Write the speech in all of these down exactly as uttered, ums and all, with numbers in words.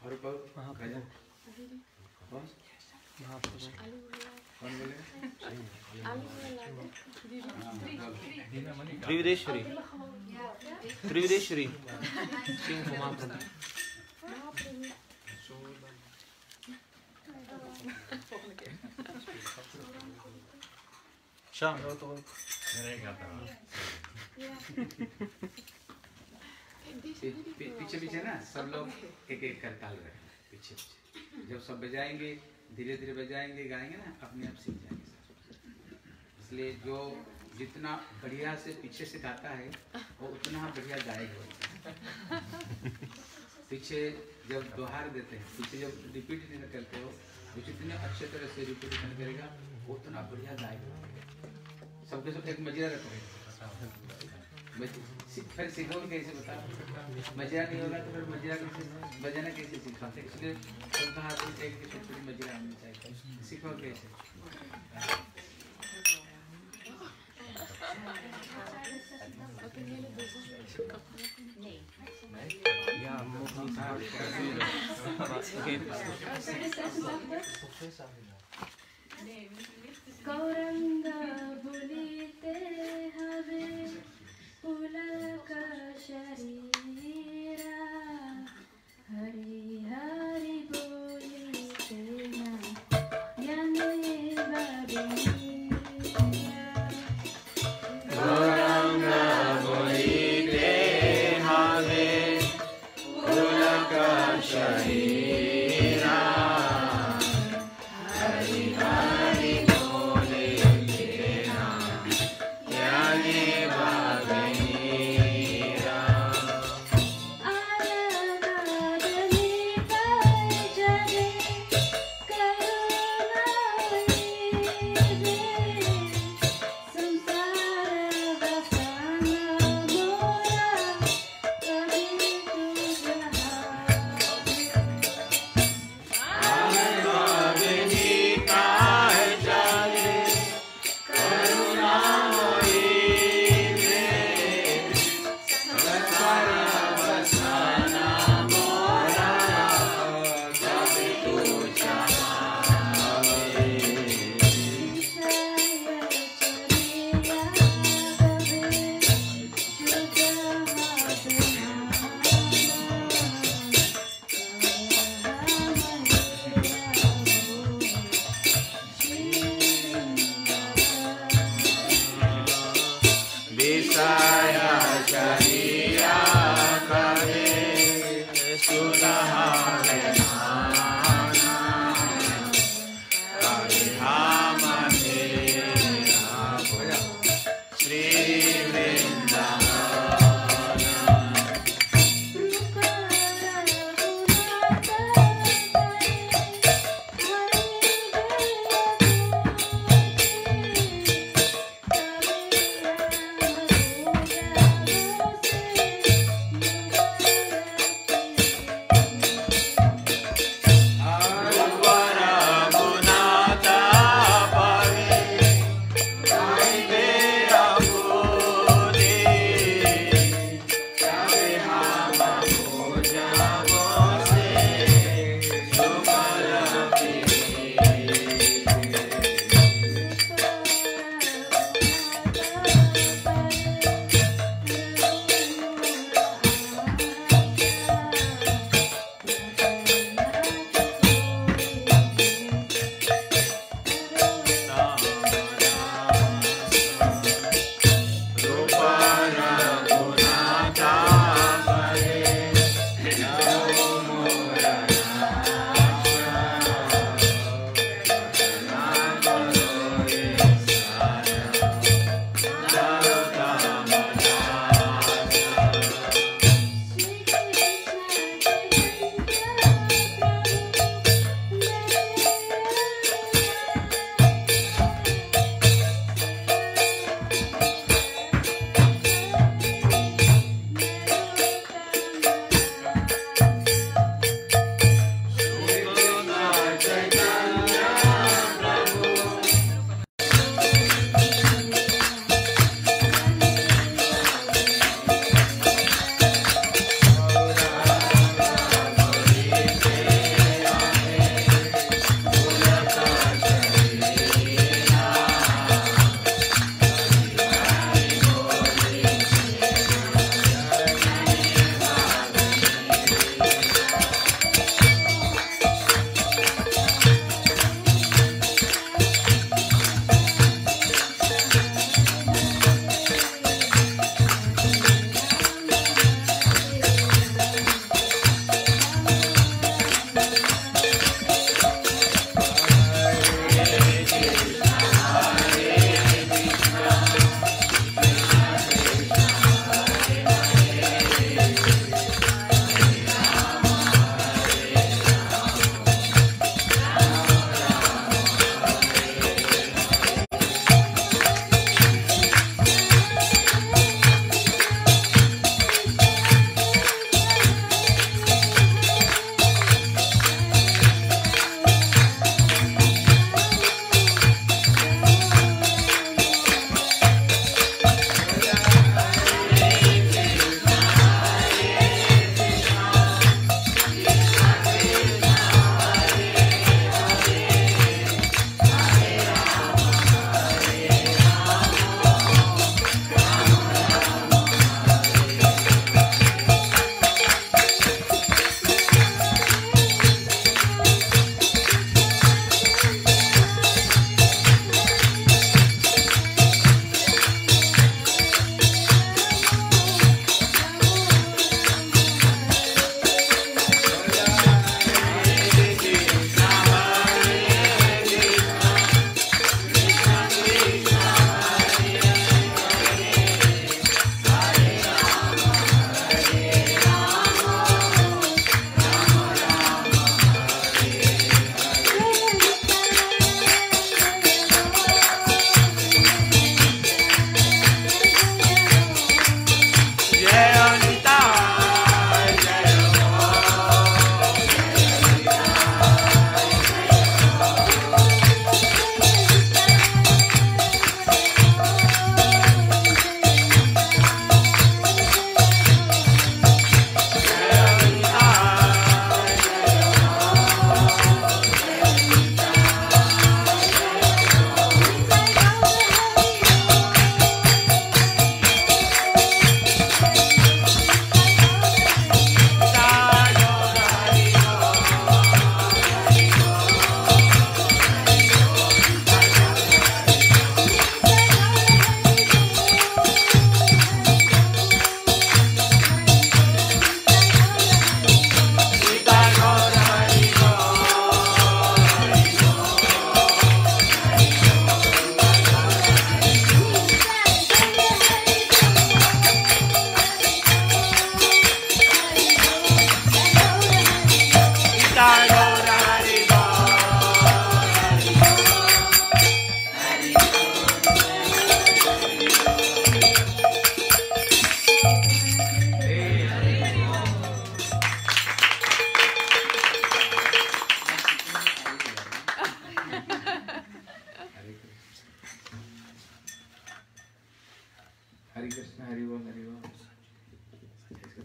त्रिविदेश्वरी त्रिविदेश्वरी सिंह महाप्रभु शाम पीछे पीछे ना सब लोग एक एक कर ताल रहे पीछे पीछे। जब सब बजाएंगे धीरे धीरे बजाएंगे गाएंगे ना अपने आप सीख जाएंगे। इसलिए जो जितना बढ़िया से पीछे से गाता है वो उतना बढ़िया गाएगा। पीछे जब दोहार देते हैं, पीछे जब रिपीट नहीं करते हो वो जितने अच्छे तरह से रिपीटेशन करेगा वो उतना बढ़िया गाएगा। सबके सब एक मजीरा रखो, फिर सीखोगे कैसे बताओ? मजीरा नहीं होगा तो फिर मजीरा कैसे बजाना कैसे सीखोगे? इसलिए सबका हाथ में एक छोटी मजीरा आनी चाहिए, सीखो कैसे? गौरंगा बुलीते हवे पुलक शरीरा हरि हरि बोलीते ना यने बबिया गौरंगा बुलीते हवे पुलक शरीरा हरि हरि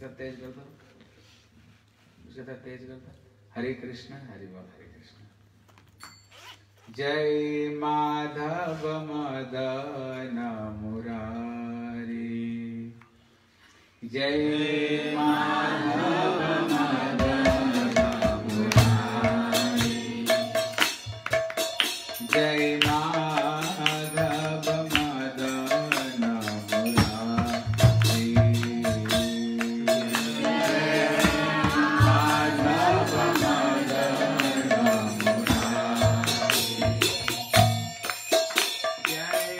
उसका तेज कर दो, उसका तेज कर दो। हरे कृष्ण हरि बोल, हरे कृष्ण। जय माधव मदन मुरारी, जय माधव मदन मुरारी, जय माधव मदन मुरारी, माधव मदन मुरारी, जय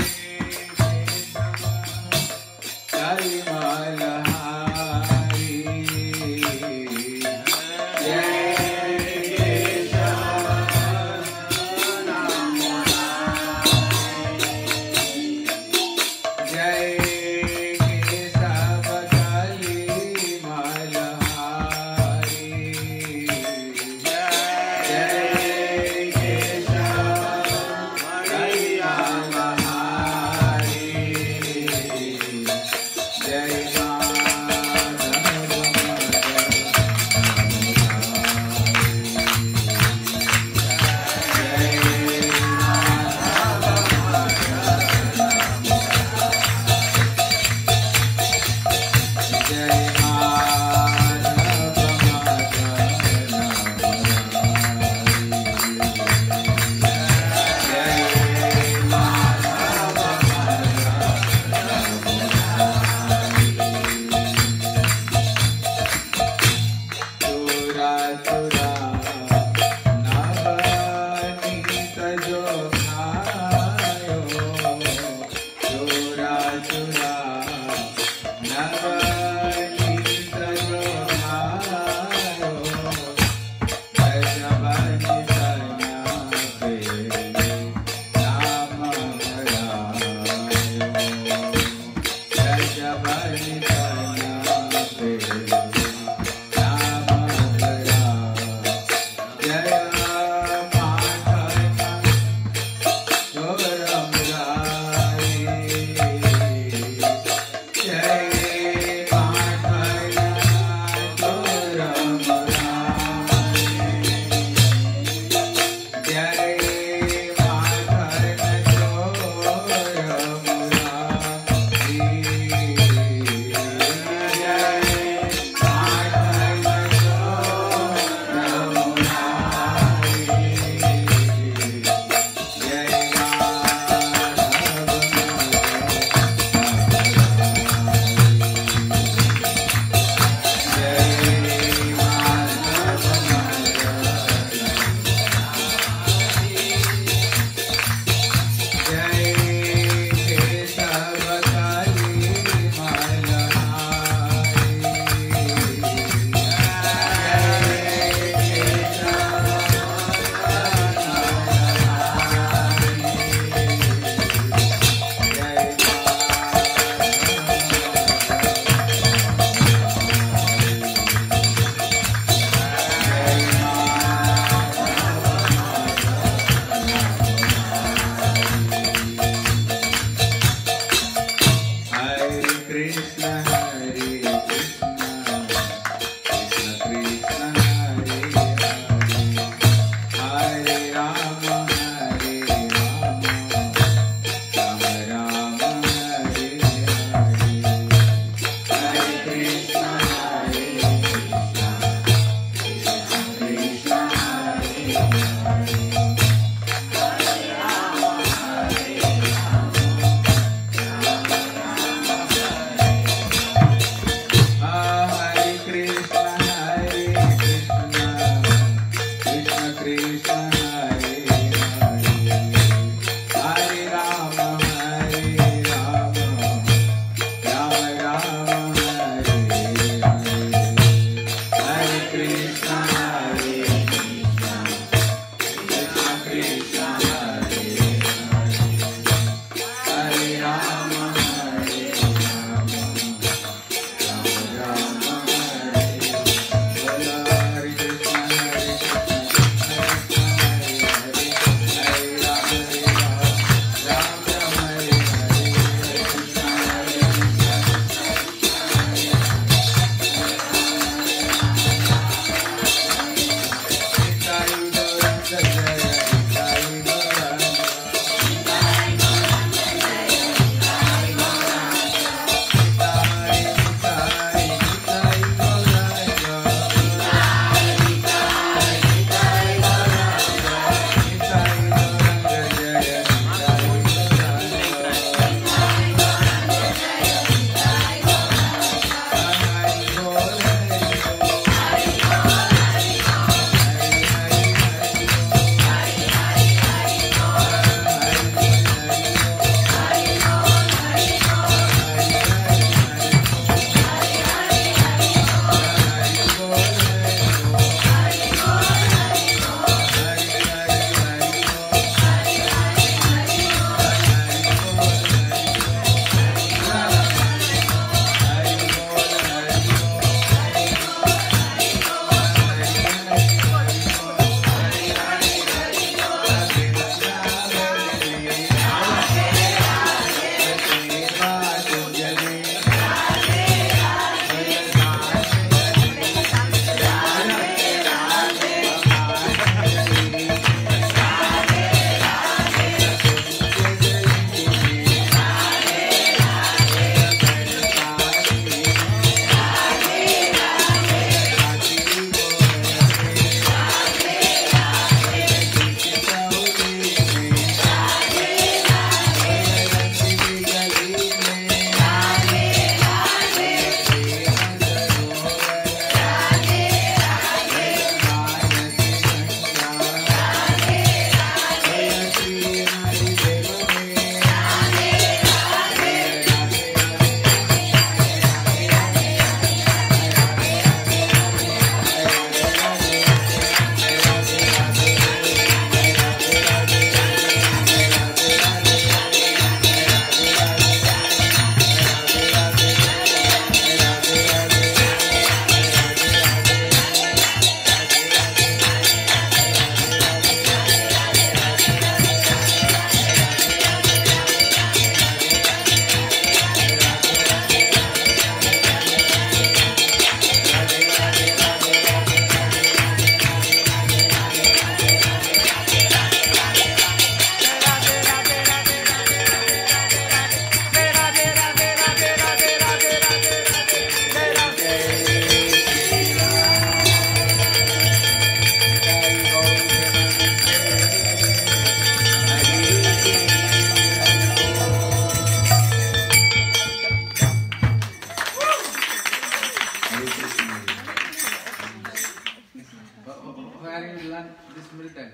done?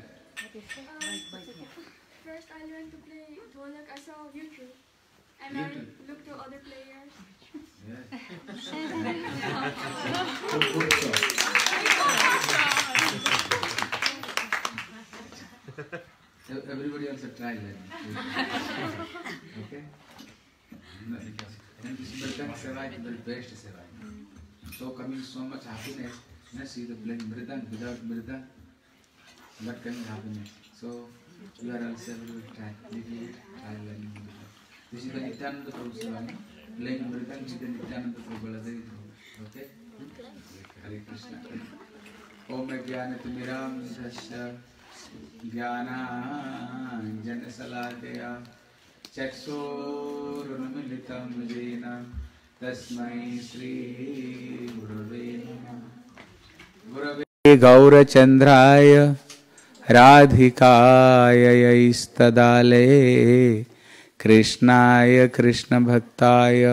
First, I learned to play dholak. I saw YouTube, and YouTube. I looked to other players. Yes. Everybody also try learning. Okay? And this Mridang Seva is the best Seva. So coming so much happiness, you see the playing Mridang without Mridang, not coming happiness. So you are also able to try, maybe try learning Mridang. This is the Nityananda Prabhu Seva, playing Mridang is the Nityananda Prabhu Baladari. Okay? Hare Krishna. Om Jnanatimiram Dasya Jnananjana Salakaya Chakshurunmilitam Jena Tasmai Shri Gurave Namah. Gurave Gaurachandraya Radhikaya Istadale Krishnaya Krishna Bhaktaya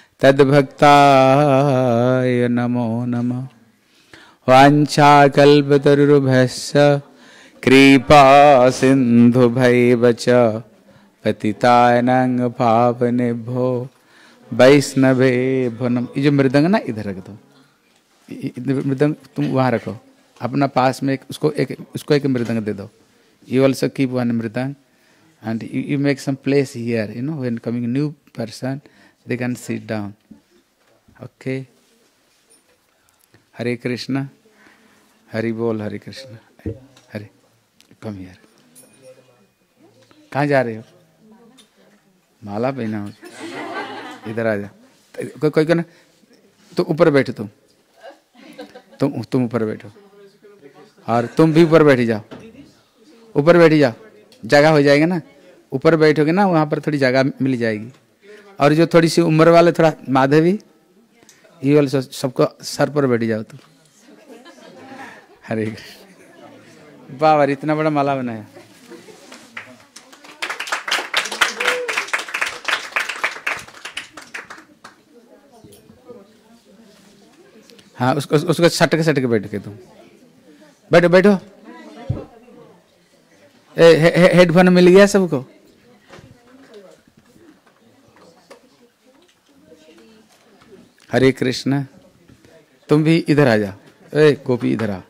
Tadbhaktaya Namo Namah. Vancha kalpatarubhasya kripa sindhu bhaivacha patitanang pavanebho वैष्णवे भनम। ये जो मृदंग ना इधर रख दो, मृदंग तुम वहाँ रखो अपना पास में, एक उसको एक उसको एक मृदंग दे दो। You also keep one mridang and you, you make some place here, you know, when coming new person they can sit down. Okay. Hare Krishna, Hari Bol, Hare Krishna, Hare, come here. कहाँ जा रहे हो? माला पहना हो, इधर आ जा। कोई कोई ना, तो ऊपर बैठो तुम, तुम तुम ऊपर बैठो और तुम भी ऊपर बैठ जाओ, ऊपर बैठ जाओ, जगह हो जाएगा ना। ऊपर बैठोगे ना वहाँ पर थोड़ी जगह मिल जाएगी। और जो थोड़ी सी उम्र वाले, थोड़ा माधवी, ये वाले सबको सर पर बैठ जाओ तुम। हरे कृष्ण। बाबा इतना बड़ा माला बनाया। हाँ, उसको उसको सटके सटके बैठ के तुम बैठो बैठो। ए, हे, हे, हेडफोन मिल गया सबको? हरे कृष्ण। तुम भी इधर आ जाओ। ए गोपी इधर आ।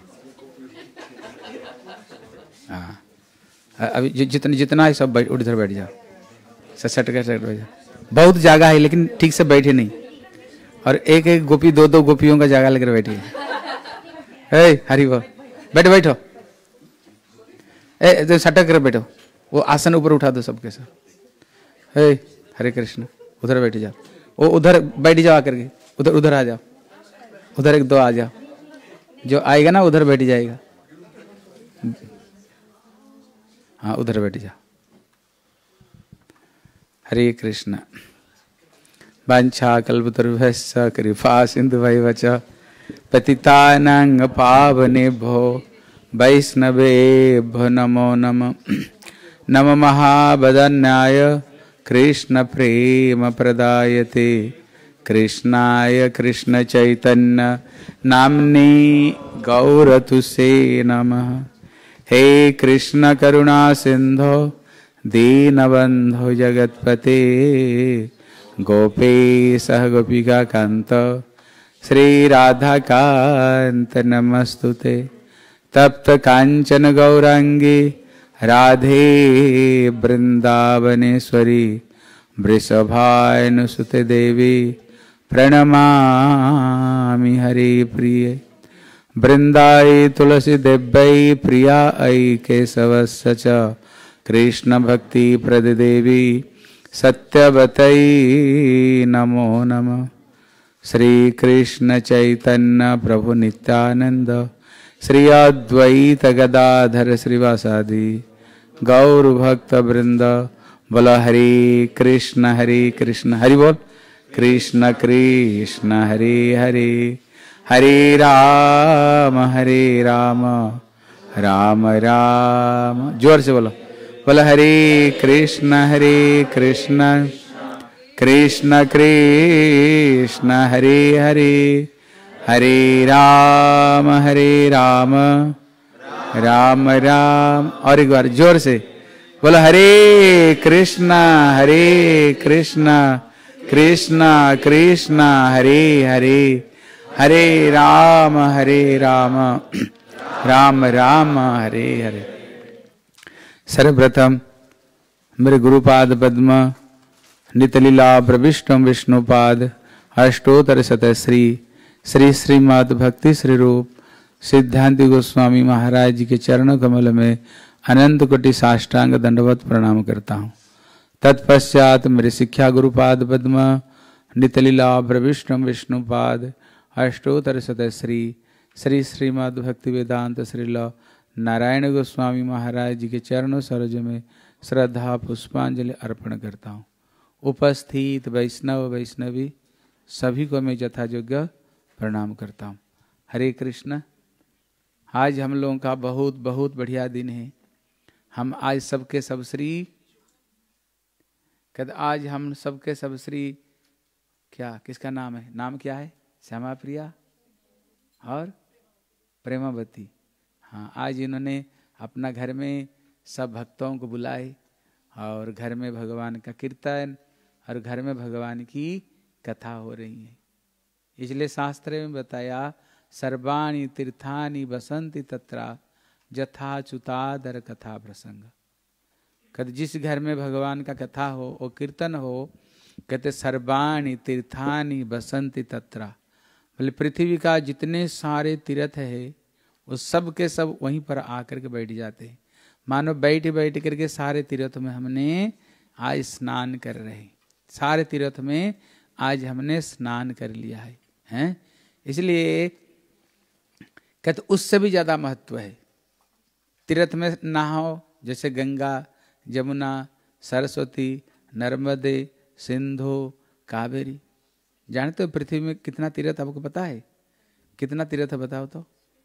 हाँ, अभी जितना जितना है सब बैठ, उधर बैठ जाओ, सटके सटके बैठ जाओ। बहुत जगह है लेकिन ठीक से बैठे नहीं, और एक एक गोपी दो दो गोपियों का जगह लेकर बैठी है। हे हरि बोल, बैठो बैठो। ए तो सटक कर बैठो, वो आसन ऊपर उठा दो सबके सब। हे हरे कृष्ण, उधर बैठ जाओ। वो उधर बैठ जाओ आकर के, उधर उधर आ जाओ, उधर एक दो आ जाओ। जो आएगा ना उधर बैठ जाएगा। हाँ उधर बैठ जाओ। हरे कृष्ण। वांछा कल्पतरुभ्यश्च कृपा सिन्धुभैव च पतितानां पावनेभ्यो वैष्णवेभ्यो नमो नमः। नमः महावदन्याय कृष्ण प्रेम प्रदायते कृष्णाय कृष्ण चैतन्य नाम्ने गौरतुसे नमः। हे कृष्ण करुणा सिंधो दीनबंधो जगत्पते गोपेशः गोपिका कांत श्री राधा कांत नमस्तुते। तप्त कांचन गौरांगी राधे वृंदावनेश्वरी वृषभानुसुते देवी प्रणमामि हरि प्रिये। वृंदाई तुलसी देव्यै प्रिया ऐ केशवस्य च कृष्ण भक्ति प्रद देवी सत्यवतै नमो नमः। श्री कृष्ण चैतन्य प्रभु नित्यानंद श्री अद्वैत गदाधर श्रीवासादि गौर भक्त वृंद। बोलो हरे कृष्ण हरे कृष्ण, हरि बोल, कृष्ण कृष्ण हरे हरे, हरे राम हरे राम, राम राम। जोर से बोलो, बोलो हरे कृष्ण हरे कृष्ण, कृष्ण कृष्ण हरे हरे, हरे राम हरे राम, राम राम। और एक बार जोर से बोलो हरे कृष्णा हरे कृष्णा कृष्णा कृष्णा हरे हरे हरे राम हरे राम राम राम हरे हरे। सर्वप्रथम मेरे गुरुपाद पद्म नितलीला प्रविष्टम विष्णुपाद अष्टोत्तर शतश्री श्री श्रीमद् भक्ति श्री रूप सिद्धांति गोस्वामी महाराज जी के चरण कमल में अनंत कोटि साष्टांग दंडवत प्रणाम करता हूँ। तत्पश्चात मेरे शिक्षा गुरुपाद पद्म नितलीला प्रविष्टम विष्णुपाद अष्टोत्तर शतश्री श्री श्रीमद् भक्ति वेदांत श्रील नारायण गोस्वामी महाराज जी के चरणों सरोज में श्रद्धा पुष्पांजलि अर्पण करता हूँ। उपस्थित वैष्णव वैष्णवी सभी को मैं यथायोग्य प्रणाम करता हूँ। हरे कृष्ण। आज हम लोगों का बहुत बहुत बढ़िया दिन है। हम आज सबके सब श्री कद आज हम सबके सब श्री क्या किसका नाम है? नाम क्या है? श्यामा प्रिया और प्रेमावती। हाँ, आज इन्होंने अपना घर में सब भक्तों को बुलाए और घर में भगवान का कीर्तन और घर में भगवान की कथा हो रही है। इसलिए शास्त्र में बताया सर्वाणि तीर्थानि बसंति तत्रा जथाच्युतादर कथा प्रसंग। कहते जिस घर में भगवान का कथा हो और कीर्तन हो, कहते सर्वाणि तीर्थानि बसंति तत्रा, बोले पृथ्वी का जितने सारे तीर्थ है वो सब के सब वहीं पर आकर के बैठ जाते हैं। मानो बैठ बैठ करके सारे तीर्थ में हमने आज स्नान कर रहे हैं। सारे तीर्थ में आज हमने स्नान कर लिया है, हैं? इसलिए कहते उससे भी ज्यादा महत्व है। तीर्थ में नहाओ, जैसे गंगा जमुना सरस्वती नर्मदे सिंधु कावेरी। जानते हो पृथ्वी में कितना तीर्थ आपको पता है? कितना तीर्थ बताओ तो?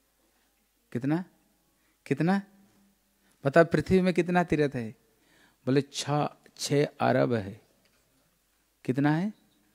कितना कितना बताओ पृथ्वी में कितना तीर्थ है? बोले छ छः अरब है। कितना है?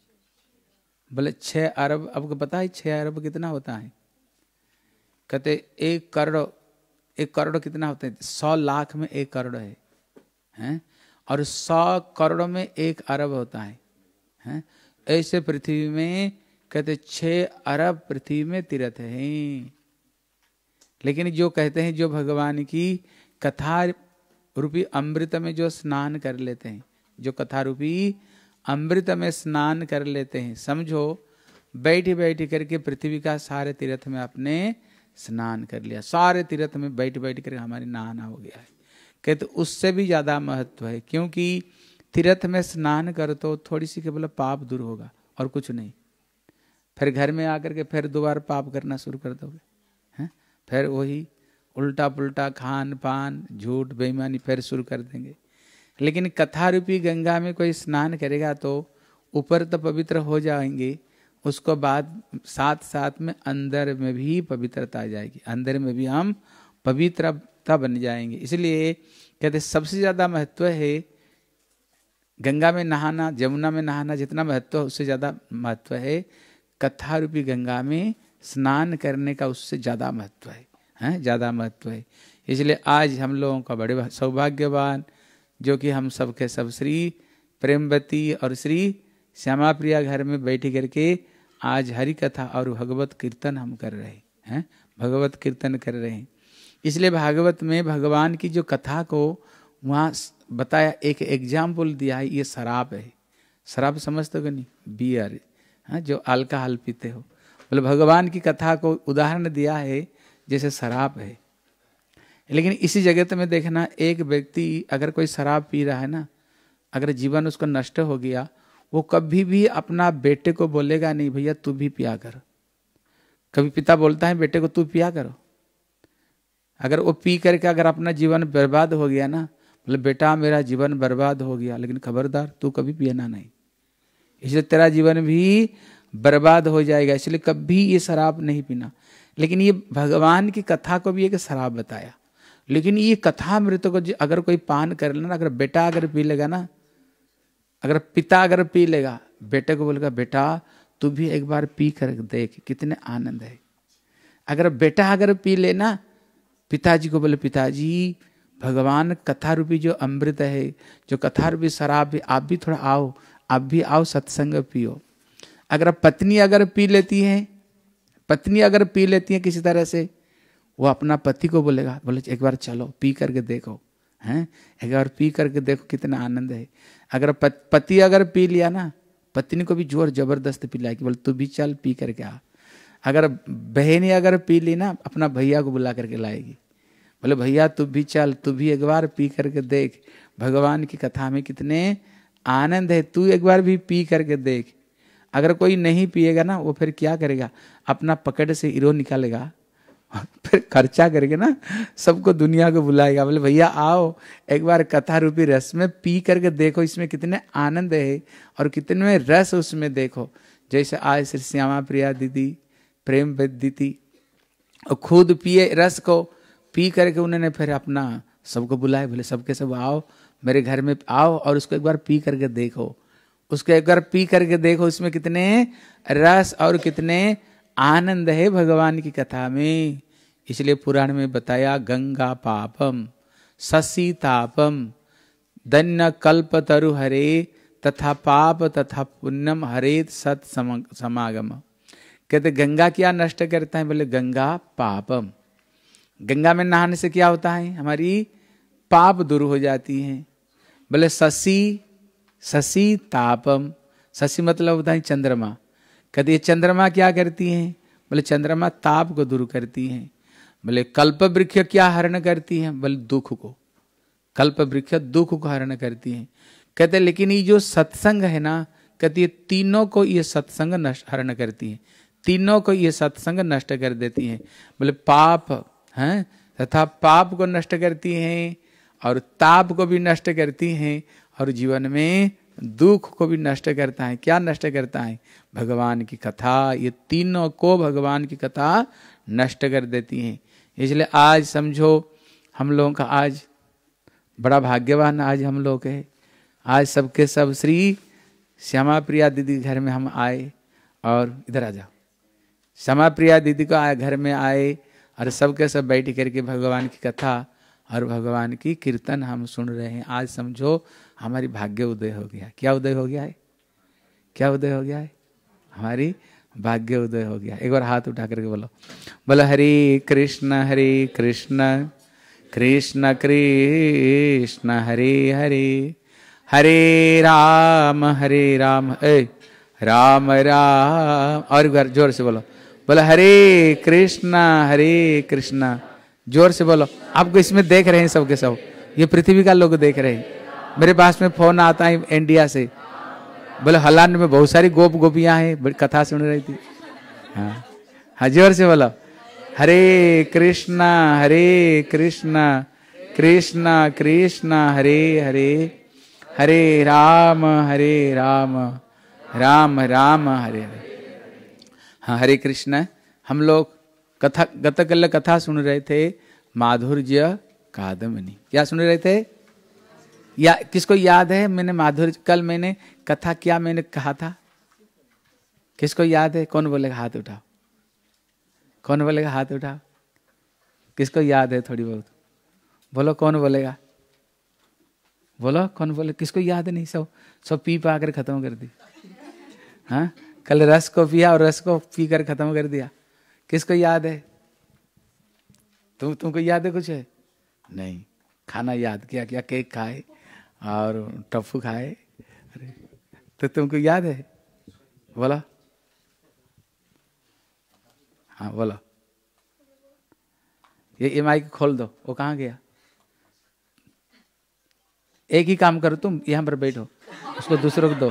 बोले छः अरब। आपको पता है छः अरब कितना होता है? कहते एक करोड़। एक करोड़ कितना होता है? सौ लाख में एक करोड़ है, हैं? और सौ करोड़ में एक अरब होता है, हैं? ऐसे पृथ्वी में कहते छः अरब पृथ्वी में तीर्थ हैं। लेकिन जो कहते हैं जो भगवान की कथा रूपी अमृत में जो स्नान कर लेते हैं, जो कथा रूपी अमृत में स्नान कर लेते हैं, समझो बैठ बैठ करके पृथ्वी का सारे तीर्थ में आपने स्नान कर लिया। सारे तीर्थ में बैठ बैठ कर हमारी नहाना हो गया है। कहते उससे भी ज्यादा महत्व है, क्योंकि तीर्थ में स्नान कर तो थोड़ी सी केवल पाप दूर होगा और कुछ नहीं। फिर घर में आकर के फिर दोबारा पाप करना शुरू कर दोगे, हैं? फिर वही उल्टा पुल्टा खान पान झूठ बेईमानी फिर शुरू कर देंगे। लेकिन कथा रूपी गंगा में कोई स्नान करेगा तो ऊपर तो पवित्र हो जाएंगे, उसको बाद साथ साथ में अंदर में भी पवित्रता आ जाएगी, अंदर में भी हम पवित्रता बन जाएंगे। इसलिए कहते सबसे ज्यादा महत्व है गंगा में नहाना, जमुना में नहाना जितना महत्व है उससे ज्यादा महत्व है कथा रूपी गंगा में स्नान करने का, उससे ज्यादा महत्व है, हैं? ज्यादा महत्व है। इसलिए आज हम लोगों का बड़े सौभाग्यवान जो कि हम सबके सब श्री प्रेमवती और श्री श्यामा प्रिया घर में बैठ करके आज हरि कथा और भगवत कीर्तन हम कर रहे हैं, भगवत कीर्तन कर रहे हैं। इसलिए भागवत में भगवान की जो कथा को वहाँ बताया, एक एग्जाम्पल दिया है, ये शराब है। शराब समझते हो कि नहीं? बियर, हाँ, जो अल्कोहल पीते हो। बोले भगवान की कथा को उदाहरण दिया है जैसे शराब है। लेकिन इसी जगत में देखना, एक व्यक्ति अगर कोई शराब पी रहा है ना, अगर जीवन उसका नष्ट हो गया, वो कभी भी अपना बेटे को बोलेगा नहीं भैया तू भी पिया कर। कभी पिता बोलता है बेटे को तू पिया करो? अगर वो पी करके अगर अपना जीवन बर्बाद हो गया ना, बोले बेटा मेरा जीवन बर्बाद हो गया, लेकिन खबरदार तू कभी पियना नहीं, इसलिए तेरा जीवन भी बर्बाद हो जाएगा, इसलिए कभी ये शराब नहीं पीना। लेकिन ये भगवान की कथा को भी एक शराब बताया। लेकिन ये कथा मृत को अगर कोई पान कर लेना, अगर बेटा अगर पी लेगा ना, अगर पिता अगर पी लेगा, बेटे को बोलेगा बेटा तू भी एक बार पी कर देख कितने आनंद है। अगर बेटा अगर पी लेना पिताजी को बोले पिताजी भगवान कथा रूपी जो अमृत है, जो कथा रूपी शराब है, आप भी थोड़ा आओ, आप भी आओ सत्संग पियो। अगर पत्नी अगर पी लेती है, पत्नी अगर पी लेती है किसी तरह से, वो अपना पति को बोलेगा, बोले एक बार चलो पी करके देखो, हैं एक बार पी करके देखो कितना आनंद है। अगर पति अगर पी लिया ना, पत्नी को भी जोर जबरदस्त पिलाएगी, बोले तू भी चल पी करके आ। अगर बहनी अगर पी ली ना, अपना भैया को बुला करके लाएगी, बोले भैया तू भी चल, तू भी एक बार पी करके देख, भगवान की कथा में कितने आनंद है, तू एक बार भी पी करके देख। अगर कोई नहीं पिएगा ना, वो फिर क्या करेगा, अपना पकड़ से हीरो निकालेगा, फिर खर्चा करके ना सबको दुनिया को बुलाएगा, बोले भैया आओ एक बार कथा रूपी रस में पी करके देखो, इसमें कितने आनंद है और कितने रस उसमें देखो। जैसे आज श्री श्यामा प्रिया दीदी, प्रेम दीदी, और खुद पिए रस को, पी करके उन्होंने फिर अपना सबको बुलाए, बोले सबके सब आओ मेरे घर में आओ और उसको एक बार पी करके देखो, उसको एक बार पी करके देखो, इसमें कितने रस और कितने आनंद है भगवान की कथा में। इसलिए पुराण में बताया गंगा पापम शशि तापम दन्य कल्प तरु हरे तथा पाप तथा पुण्यम हरेत सत समागम। कहते गंगा क्या नष्ट करता है, बोले गंगा पापम, गंगा में नहाने से क्या होता है, हमारी पाप दूर हो जाती हैं। बोले शशि शशि तापम, शशि मतलब होता है चंद्रमा, कहते ये चंद्रमा क्या करती हैं, बोले चंद्रमा ताप को दूर करती हैं। बोले कल्प वृक्ष क्या हरण करती हैं, बोले दुख को, कल्प वृक्ष दुख को हरण करती हैं। कहते लेकिन ये जो सत्संग है ना, कहती है तीनों को ये सत्संग नष्ट हरण करती है, तीनों को ये सत्संग नष्ट कर देती हैं। बोले पाप हैं तथा पाप को नष्ट करती हैं और ताप को भी नष्ट करती हैं और जीवन में दुख को भी नष्ट करता है। क्या नष्ट करता है, भगवान की कथा, ये तीनों को भगवान की कथा नष्ट कर देती हैं। इसलिए आज समझो हम लोगों का आज बड़ा भाग्यवान आज हम लोग है, आज सबके सब श्री श्यामा प्रिया दीदी घर में हम आए, और इधर आ जाओ, श्यामा प्रिया दीदी को आए घर में आए और सबके सब बैठ करके भगवान की कथा और भगवान की कीर्तन हम सुन रहे हैं। आज समझो हमारी भाग्य उदय हो गया। क्या उदय हो गया है, क्या उदय हो गया है, हमारी भाग्य उदय हो गया। एक बार हाथ उठा करके बोलो, बोलो हरे कृष्ण हरे कृष्ण कृष्ण कृष्ण हरे हरे हरे राम हरे राम ए राम राम। और एक बार जोर से बोलो, बोलो हरे कृष्ण हरे कृष्ण, जोर से बोलो। आपको इसमें देख रहे हैं सबके सब, ये पृथ्वी का लोग देख रहे हैं। मेरे पास में फोन आता है इंडिया से, बोले हॉलैंड में बहुत सारी गोप गोपियां हैं, कथा सुन रही थी। हाँ हाँ जोर से बोलो, हरे कृष्णा हरे कृष्णा कृष्णा कृष्णा हरे हरे हरे राम हरे राम राम राम हरे हरे। हाँ हरे कृष्ण। हम लोग कथा गतकल कथा सुन रहे थे, माधुर्य कादम्बिनी। क्या सुन रहे थे, या किसको याद है, मैंने माधुर्य कल मैंने कथा क्या मैंने कहा था, किसको याद है, कौन बोलेगा हाथ उठाओ, कौन बोलेगा हाथ उठाओ, किसको याद है थोड़ी बहुत, बोलो कौन बोलेगा, बोलो कौन बोले, किसको याद नहीं, सब सब पी पा कर खत्म कर दी। हाँ कल रस को पिया और रस को पी कर खत्म कर दिया। किसको याद है, तुम तुमको याद है कुछ है नहीं, खाना याद किया, क्या केक खाए और टफ्फू खाए, अरे तो तुमको याद है, बोला हाँ बोलो। ये ये माइक खोल दो, वो कहाँ गया, एक ही काम करो तुम, यहाँ पर बैठो, उसको दूसरों को दो।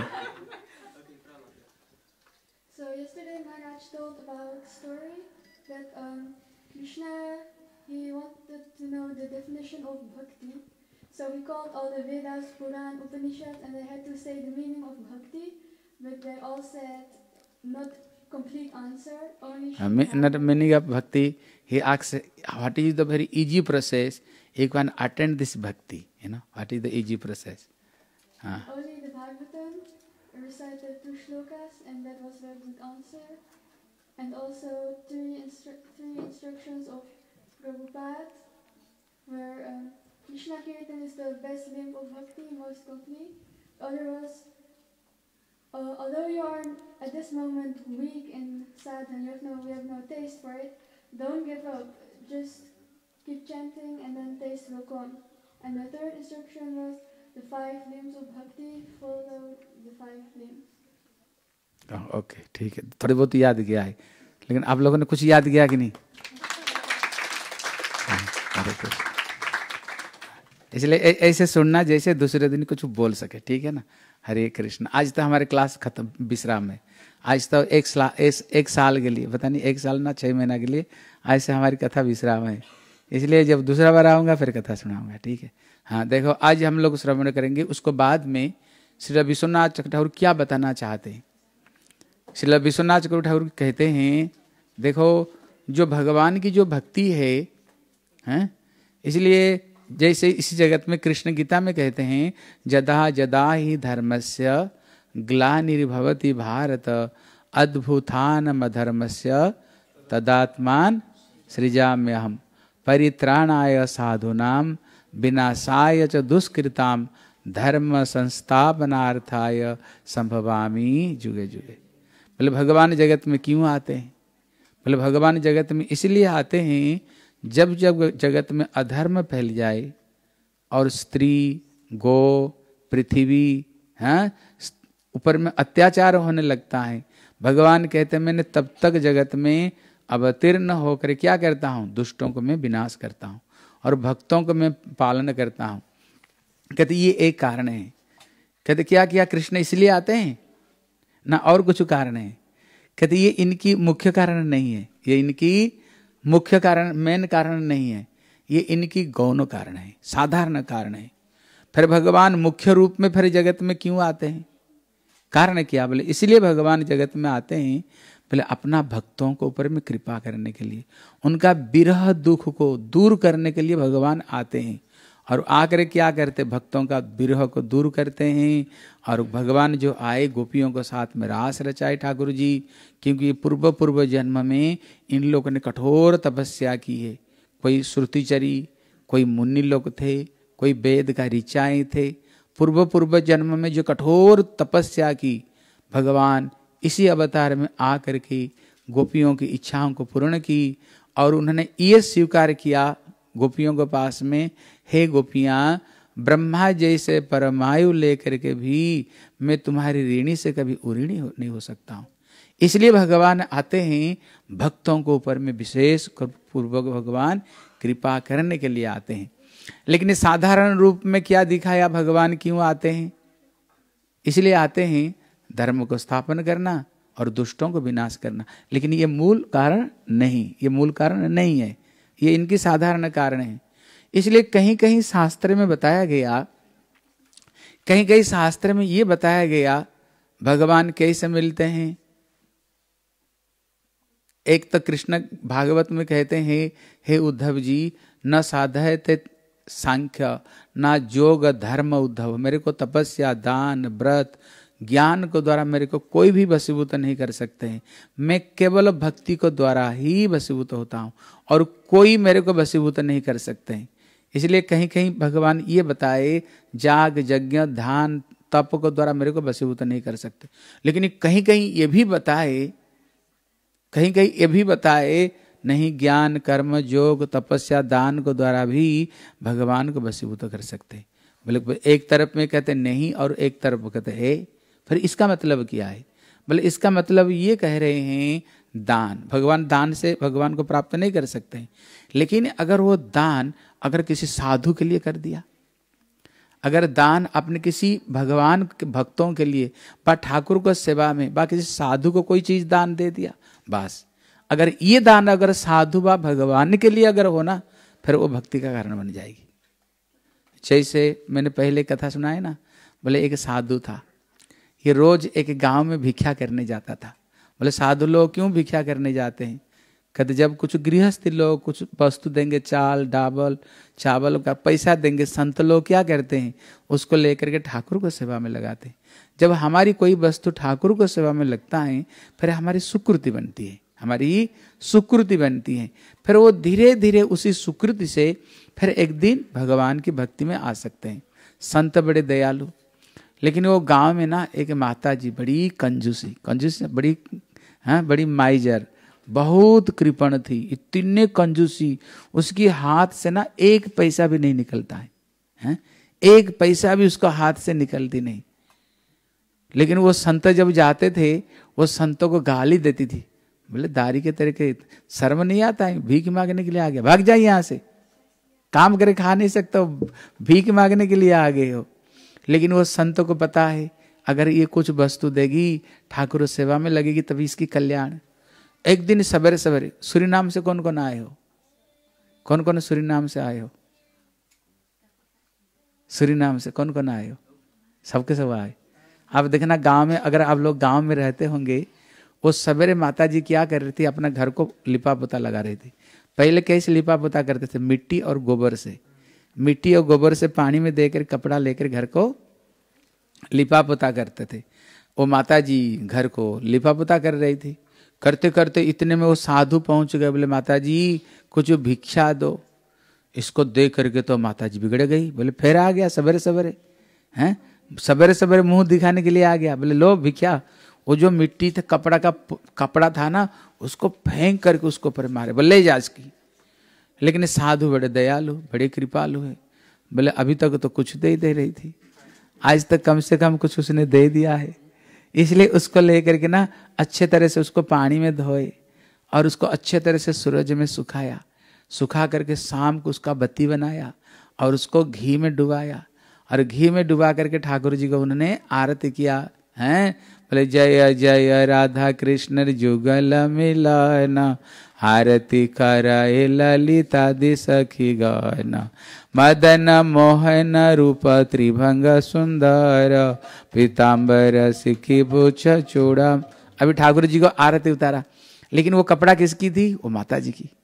So yesterday Maharaj told about the story that um, Krishna, he wanted to know the definition of bhakti. So he called all the Vedas, Puran, Upanishads, and they had to say the meaning of bhakti, but they all said not complete answer. Only not meaning of bhakti. He asks, what is the very easy process you can attend this bhakti? You know, what is the easy process? Uh. Only the Bhagavatam recited two shlokas, and that was very good answer. And also three, instru- three instructions of Prabhupada, where um, Krishna Kirtan is the best limb of bhakti, most complete. Other was, uh, although you are at this moment weak and sad and you have no, we have no taste for it, don't give up. Just keep chanting and then taste will come. And the third instruction was the five limbs of bhakti, follow the five limbs. Okay ठीक है, थोड़ी बहुत याद किया है, लेकिन आप लोगों ने कुछ याद किया कि नहीं? इसलिए ऐसे सुनना जैसे दूसरे दिन कुछ बोल सके, ठीक है ना? हरे कृष्ण। आज तो हमारे क्लास खत्म, विश्राम है। आज तो एक साल एक साल के लिए, पता नहीं एक साल ना छः महीना के लिए आज से हमारी कथा विश्राम है। इसलिए जब दूसरा बार आऊँगा फिर कथा सुनाऊंगा, ठीक है? हाँ देखो, आज हम लोग श्रवण करेंगे, उसको बाद में श्री विश्वनाथ चक्रवर्ती ठाकुर क्या बताना चाहते हैं। श्री विश्वनाथ चक्रवर्ती ठाकुर कहते हैं, देखो जो भगवान की जो भक्ति है, हैं, इसलिए जैसे इसी जगत में कृष्ण गीता में कहते हैं, जदा जदा ही धर्मस्य ग्लानिर्भवति भारत अद्भुतानम अधर्मस्य तदात्मान सृजाम्यहम् परित्राणाय साधूनां विनाशाय च दुष्कृतां धर्म संस्थापनार्थाय संभवामि जुगे जुगे। बोले भगवान जगत में क्यों आते हैं? बोले भगवान जगत में इसलिए आते हैं, जब जब जगत में अधर्म फैल जाए और स्त्री, गौ, पृथ्वी, हैं, ऊपर में अत्याचार होने लगता है, भगवान कहते हैं मैंने तब तक जगत में अवतीर्ण होकर क्या करता हूँ? दुष्टों को मैं विनाश करता हूँ और भक्तों को मैं पालन करता हूँ। कहते ये एक कारण है। कहते क्या किया कृष्ण इसलिए आते हैं ना और कुछ कारण है? कहते ये इनकी मुख्य कारण नहीं है, ये इनकी मुख्य कारण, मेन कारण नहीं है, ये इनकी गौण कारण है, साधारण कारण है। फिर भगवान मुख्य रूप में फिर जगत में क्यों आते हैं? कारण क्या? बोले इसलिए भगवान जगत में आते हैं, बोले अपना भक्तों को ऊपर में कृपा करने के लिए, उनका विरह दुख को दूर करने के लिए भगवान आते हैं। और आकर क्या करते? भक्तों का विरह को दूर करते हैं। और भगवान जो आए गोपियों को साथ में रास रचाए ठाकुर जी, क्योंकि पूर्व पूर्व जन्म में इन लोगों ने कठोर तपस्या की है। कोई श्रुतिचरी, कोई मुनि लोग थे, कोई वेद का ऋचाएँ थे। पूर्व पूर्व जन्म में जो कठोर तपस्या की, भगवान इसी अवतार में आकर के गोपियों की इच्छाओं को पूर्ण की। और उन्होंने ये स्वीकार किया गोपियों के पास में, हे गोपियाँ, ब्रह्मा जैसे परमायु लेकर के भी मैं तुम्हारी ऋणी से कभी उऋणी हो, नहीं हो सकता हूँ। इसलिए भगवान आते हैं, भक्तों को ऊपर में विशेष पूर्वक भगवान कृपा करने के लिए आते हैं। लेकिन साधारण रूप में क्या दिखाया? भगवान क्यों आते हैं? इसलिए आते हैं धर्म को स्थापन करना और दुष्टों को विनाश करना। लेकिन ये मूल कारण नहीं, ये मूल कारण नहीं है, ये इनकी साधारण कारण है। इसलिए कहीं कहीं शास्त्र में बताया गया, कहीं कहीं शास्त्र में ये बताया गया भगवान कैसे मिलते हैं। एक तो कृष्ण भागवत में कहते हैं, हे उद्धव जी, न साधयते सांख्य ना योग धर्म उद्धव, मेरे को तपस्या, दान, व्रत, ज्ञान को द्वारा मेरे को कोई भी वशीभूत नहीं कर सकते हैं। मैं केवल भक्ति को द्वारा ही वशीभूत होता हूँ और कोई मेरे को वशीभूत नहीं कर सकते हैं। इसलिए कहीं कहीं भगवान ये बताए, जाग, यज्ञ, ध्यान, तप को द्वारा मेरे को वशीभूत नहीं कर सकते। लेकिन कहीं कहीं ये भी बताए, कहीं कहीं ये भी बताए नहीं, ज्ञान, कर्म, योग, तपस्या, दान को द्वारा भी भगवान को वशीभूत कर सकते। बोले एक तरफ में कहते नहीं और एक तरफ कहते है, फिर इसका मतलब क्या है? बोले इसका मतलब ये कह रहे हैं दान, भगवान दान से भगवान को प्राप्त नहीं कर सकते हैं। लेकिन अगर वो दान अगर किसी साधु के लिए कर दिया, अगर दान अपने किसी भगवान के भक्तों के लिए बा ठाकुर को सेवा में बा किसी साधु को कोई चीज दान दे दिया, बस अगर ये दान अगर साधु बा भगवान के लिए अगर होना, फिर वो भक्ति का कारण बन जाएगी। जैसे मैंने पहले कथा सुनाई ना, बोले एक साधु था, ये रोज एक गांव में भिक्षा करने जाता था। बोले साधु लोग क्यों भिक्षा करने जाते हैं? कहते जब कुछ गृहस्थ लोग कुछ वस्तु देंगे, चाल डावल चावल का पैसा देंगे, संत लोग क्या करते हैं? उसको लेकर के ठाकुर को सेवा में लगाते हैं। जब हमारी कोई वस्तु ठाकुर को सेवा में लगता है, फिर हमारी सुकृति बनती है। हमारी सुकृति बनती है। फिर वो धीरे धीरे उसी सुकृति से फिर एक दिन भगवान की भक्ति में आ सकते हैं। संत बड़े दयालु, लेकिन वो गांव में ना एक माता जी बड़ी कंजूसी कंजूसी बड़ी हाँ बड़ी माइजर, बहुत कृपण थी, इतने कंजूसी, उसकी हाथ से ना एक पैसा भी नहीं निकलता है, हैं? एक पैसा भी उसका हाथ से निकलती नहीं। लेकिन वो संत जब जाते थे वो संतों को गाली देती थी, बोले दारी के तरह के शर्म नहीं आता है, भीख मांगने के लिए आ गया, भाग जाइए यहाँ से, काम करे खा नहीं सकते हो, भीख मांगने के लिए आ गए हो। लेकिन वो संतों को पता है अगर ये कुछ वस्तु देगी ठाकुर सेवा में लगेगी तभी इसकी कल्याण। एक दिन सवेरे सवेरे, सूरीनाम से कौन कौन आए हो? कौन कौन सूरीनाम से आए हो? सूरीनाम से कौन कौन आए हो? सबके सब आए। आप देखना गांव में, अगर आप लोग गांव में रहते होंगे, वो सवेरे माता जी क्या कर रही थी, अपना घर को लिपा पोता लगा रही थी। पहले कैसे लिपा पोता करते थे? मिट्टी और गोबर से, मिट्टी और गोबर से पानी में देकर कपड़ा लेकर घर को लिपा पोता करते थे। वो माता जी घर को लिपा पोता कर रही थी, करते करते इतने में वो साधु पहुंच गए, बोले माता जी कुछ भिक्षा दो। इसको दे करके तो माता जी बिगड़ गई, बोले फिर आ गया सवेरे सवेरे, हैं सवेरे सवेरे मुंह दिखाने के लिए आ गया, बोले लो भिक्षा। वो जो मिट्टी था, कपड़ा का कपड़ा था ना, उसको फेंक करके उसको पर मारे, बोले ले जा इसकी। लेकिन साधु बड़े दयालु, बड़े कृपालु है, बोले अभी तक तो कुछ दे ही दे रही थी, आज तक कम से कम कुछ उसने दे दिया है। इसलिए उसको लेकर के ना अच्छे तरह से उसको पानी में धोए और उसको अच्छे तरह से सूरज में सुखाया, सुखा करके शाम को उसका बत्ती बनाया और उसको घी में डुबाया, और घी में डुबा करके ठाकुर जी को उन्होंने आरती किया, हैं बोले जय जय राधा कृष्ण जुगल मिलन, आरती कराए ललिता दि सखी गान, मदन मोहन रूप त्रिभंग सुंदर, पीताम्बर सिखी बुछ चूड़ा। अभी ठाकुर जी को आरती उतारा, लेकिन वो कपड़ा किसकी थी? वो माता जी की।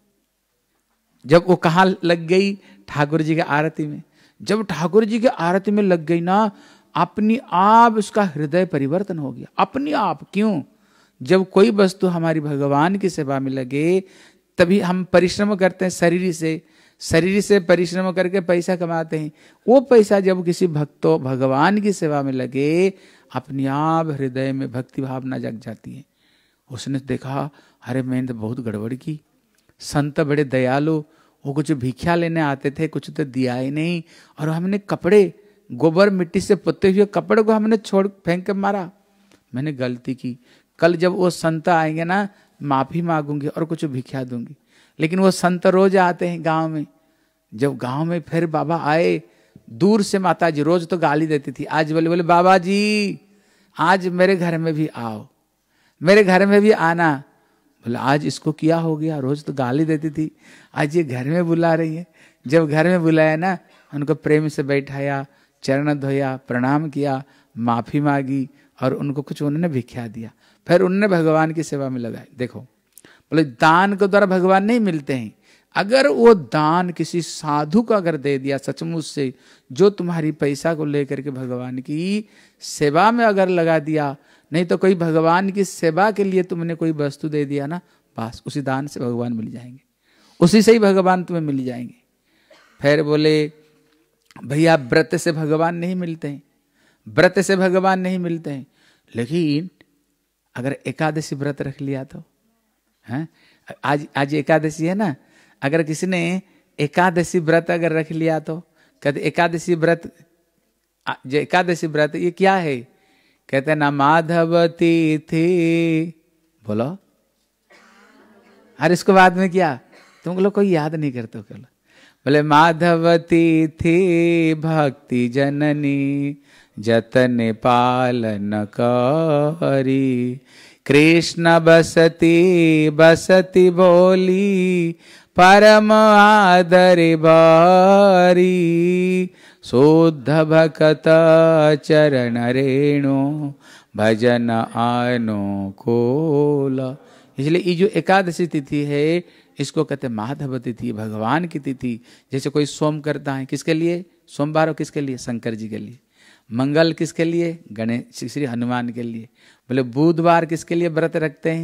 जब वो कहाँ लग गई? ठाकुर जी के आरती में। जब ठाकुर जी के आरती में लग गई ना, अपनी आप उसका हृदय परिवर्तन हो गया, अपनी आप। क्यों? जब कोई वस्तु हमारी भगवान की सेवा में लगे तभी हम परिश्रम करते हैं, शरीर से शरीर से परिश्रम करके पैसा कमाते हैं। वो पैसा जब किसी भक्तों भगवान की सेवा में लगे, अपने आप हृदय में भक्ति भावना जग जाती है। उसने देखा अरे मैंने तो बहुत गड़बड़ की, संत बड़े दयालु, वो कुछ भिक्षा लेने आते थे, कुछ तो दिया ही नहीं, और हमने कपड़े गोबर मिट्टी से पुते हुए कपड़े को हमने छोड़ फेंक के मारा। मैंने गलती की, कल जब वो संत आएंगे ना माफी मांगूंगी और कुछ भिक्षा दूंगी। लेकिन वो संत रोज आते हैं गांव में। जब गांव में फिर बाबा आए, दूर से माता जी रोज तो गाली देती थी, आज बोले बोले बाबा जी आज मेरे घर में भी आओ, मेरे घर में भी आना। बोले आज इसको क्या हो गया, रोज तो गाली देती थी, आज ये घर में बुला रही है। जब घर में बुलाया ना, उनको प्रेम से बैठाया, चरण धोया, प्रणाम किया, माफी मांगी और उनको कुछ उन्होंने भिक्षा दिया। फिर उन्होंने भगवान की सेवा में लगाए। देखो बोले दान के द्वारा भगवान नहीं मिलते हैं। अगर वो दान किसी साधु को अगर दे दिया सचमुच से, जो तुम्हारी पैसा को लेकर के भगवान की सेवा में अगर लगा दिया, नहीं तो कोई भगवान की सेवा के लिए तुमने कोई वस्तु दे दिया ना, बस उसी दान से भगवान मिल जाएंगे, उसी से ही भगवान तुम्हें मिल जाएंगे। फिर बोले भैया व्रत से भगवान नहीं मिलते हैं, व्रत से भगवान नहीं मिलते हैं, लेकिन अगर एकादशी व्रत रख लिया तो हैं, आज आज एकादशी है ना, अगर किसी ने एकादशी व्रत अगर रख लिया तो कहते एकादशी व्रत, जो एकादशी व्रत ये क्या है? कहते ना माधवती थी, बोलो अरे इसको बाद में क्या तुम लोग कोई याद नहीं करते हो? बोलो बोले माधवती थी भक्ति जननी, जतन पालन करी, कृष्ण बसती बसती बोली, परम आदर बारी, शुद्ध भक्त चरण रेणु, भजन अनुकूल। इसलिए ये जो एकादशी तिथि है इसको कहते हैं माधव तिथि, भगवान की तिथि। जैसे कोई सोम करता है, किसके लिए? सोमवार हो किसके लिए? शंकर जी के लिए। मंगल किसके लिए? गणेश श्री हनुमान के लिए। बोले बुधवार किसके लिए व्रत रखते हैं?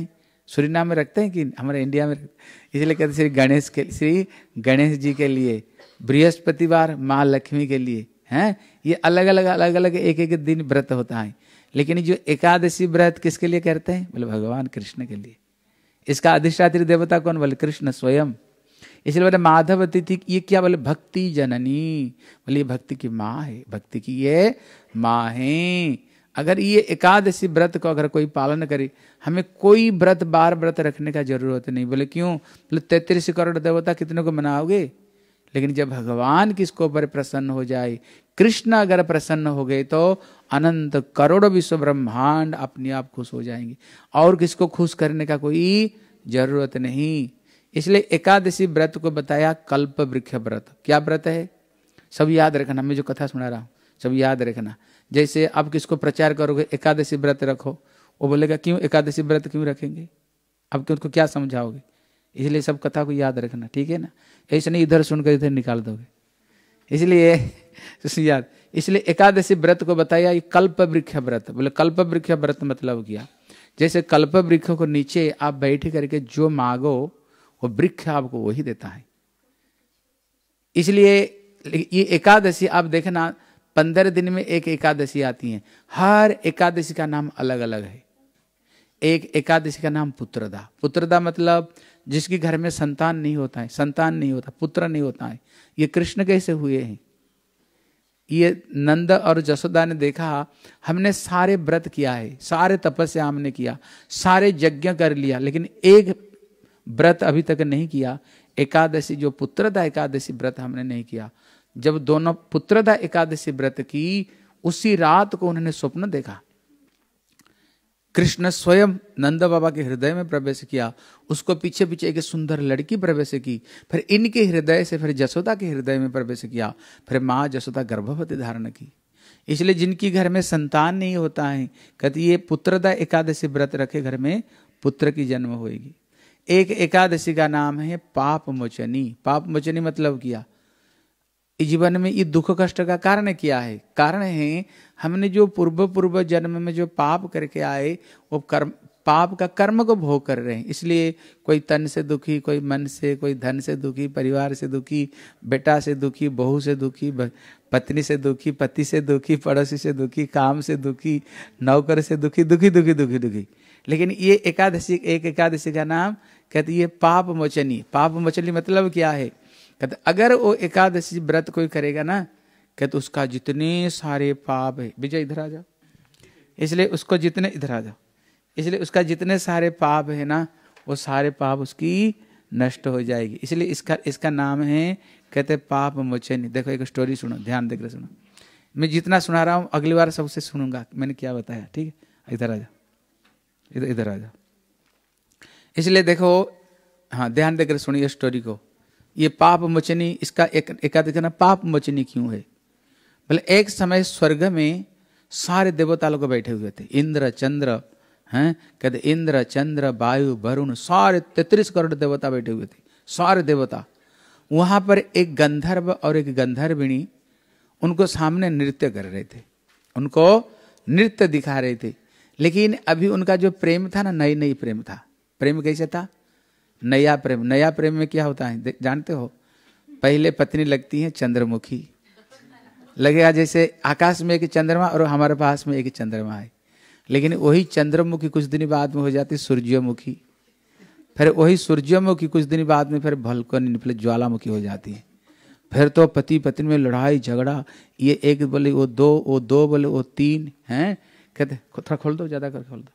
सूरीनाम में रखते हैं कि हमारे इंडिया में, इसलिए कहते श्री गणेश के श्री गणेश जी के लिए, बृहस्पतिवार माँ लक्ष्मी के लिए हैं। ये अलग अलग अलग अलग एक एक दिन व्रत होता है। लेकिन जो एकादशी व्रत किसके लिए करते हैं? बोले भगवान कृष्ण के लिए। इसका अधिष्ठात्री देवता कौन? बोले कृष्ण स्वयं। इसलिए बोले माधव तिथि, ये क्या? बोले भक्ति जननी। बोले ये भक्ति की माँ है, भक्ति की ये माँ है। अगर ये एकादशी व्रत को अगर कोई पालन करे, हमें कोई व्रत बार व्रत रखने का जरूरत नहीं। बोले क्यों? बोले तैतीस करोड़ देवता कितने को मनाओगे? लेकिन जब भगवान किसको ऊपर प्रसन्न हो जाए, कृष्ण अगर प्रसन्न हो गए तो अनंत करोड़ विश्व ब्रह्मांड अपने आप खुश हो जाएंगे, और किसको खुश करने का कोई जरूरत नहीं। इसलिए एकादशी व्रत को बताया कल्प वृक्ष व्रत। क्या व्रत है? सब याद रखना, मैं जो कथा सुना रहा हूँ सब याद रखना। जैसे आप किसको प्रचार करोगे एकादशी व्रत रखो, वो बोलेगा क्यों एकादशी व्रत क्यों रखेंगे? अब क्यों उसको क्या समझाओगे? इसलिए सब कथा को याद रखना, ठीक है ना? ऐसे नहीं इधर सुनकर इधर निकाल दोगे, इसलिए याद। इसलिए एकादशी व्रत को बताया ये कल्प वृक्ष व्रत। बोले कल्प वृक्ष व्रत मतलब क्या? जैसे कल्प वृक्ष को नीचे आप बैठ करके जो मांगो वो वृक्ष आपको वही देता है। इसलिए ये एकादशी आप देखना, पंद्रह दिन में एक एकादशी आती है, हर एकादशी का नाम अलग अलग है। एक एकादशी का नाम पुत्रदा। पुत्रदा मतलब जिसके घर में संतान नहीं होता है, संतान नहीं होता, पुत्र नहीं होता है। ये कृष्ण कैसे हुए हैं? ये नंद और जसोदा ने देखा, हमने सारे व्रत किया है, सारे तपस्या हमने किया, सारे यज्ञ कर लिया, लेकिन एक व्रत अभी तक नहीं किया, एकादशी जो पुत्रदा एकादशी व्रत हमने नहीं किया। जब दोनों पुत्रदा एकादशी व्रत की, उसी रात को उन्होंने स्वप्न देखा, कृष्ण स्वयं नंद बाबा के हृदय में प्रवेश किया, उसको पीछे पीछे एक सुंदर लड़की प्रवेश की, फिर इनके हृदय से फिर जसोदा के हृदय में प्रवेश किया, फिर माँ जसोदा गर्भवती धारण की। इसलिए जिनकी घर में संतान नहीं होता है, कहती ये पुत्रदा एकादशी व्रत रखे, घर में पुत्र की जन्म होगी। एक एकादशी का नाम है पाप मोचनी। पाप मोचनी मतलब क्या? जीवन में ये दुख कष्ट का कारण क्या है? कारण है हमने जो पूर्व पूर्व जन्म में जो पाप करके आए, वो कर्म पाप का कर्म को भोग कर रहे हैं। इसलिए कोई तन से दुखी, कोई मन से, कोई धन से दुखी, परिवार से दुखी, बेटा से दुखी, बहू से दुखी, पत्नी से दुखी, पति से दुखी, पड़ोसी से दुखी, काम से दुखी, नौकर से दुखी, दुखी दुखी दुखी दुखी। लेकिन ये एकादशी, एक एकादशी का नाम कहते ये पाप मोचनी। पाप मोचनी मतलब क्या है? कहते अगर वो एकादशी व्रत कोई करेगा ना, कहते उसका जितने सारे पाप है, विजय इधर आ जाओ, इसलिए उसको जितने इधर आ जाओ, इसलिए उसका जितने सारे पाप है ना, वो सारे पाप उसकी नष्ट हो जाएगी। इसलिए इसका इसका नाम है कहते पाप मोचनी। देखो एक स्टोरी सुनो, ध्यान देकर सुनो। मैं जितना सुना रहा हूँ अगली बार सबसे सुनूंगा मैंने क्या बताया, ठीक है? इधर आ जाओ, इधर इधर आ जाओ। इसलिए देखो, हाँ ध्यान देकर सुनिए स्टोरी को। ये पाप मोचनी, इसका एक एकादशी ना पाप मोचनी क्यों है? बोले एक समय स्वर्ग में सारे देवता लोग बैठे हुए थे, इंद्र चंद्र हैं, कहते इंद्र चंद्र वायु वरुण, सारे तैतीस करोड़ देवता बैठे हुए थे, सारे देवता। वहां पर एक गंधर्व और एक गंधर्विणी उनको सामने नृत्य कर रहे थे, उनको नृत्य दिखा रहे थे। लेकिन अभी उनका जो प्रेम था ना, नई नई प्रेम था। प्रेम कैसे था? नया प्रेम। नया प्रेम में क्या होता है जानते हो? पहले पत्नी लगती है चंद्रमुखी, लगेगा जैसे आकाश में एक चंद्रमा और हमारे पास में एक चंद्रमा है। लेकिन वही चंद्रमुखी कुछ दिन बाद में हो जाती सूर्यमुखी, फिर वही सूर्यमुखी कुछ दिन बाद में फिर भलकन फिर ज्वालामुखी हो जाती है। फिर तो पति पत्नी में लड़ाई झगड़ा, ये एक बोले वो दो, वो दो बोले वो तीन हैं। कहते थोड़ा खोल दो, ज्यादा कर खोल दो।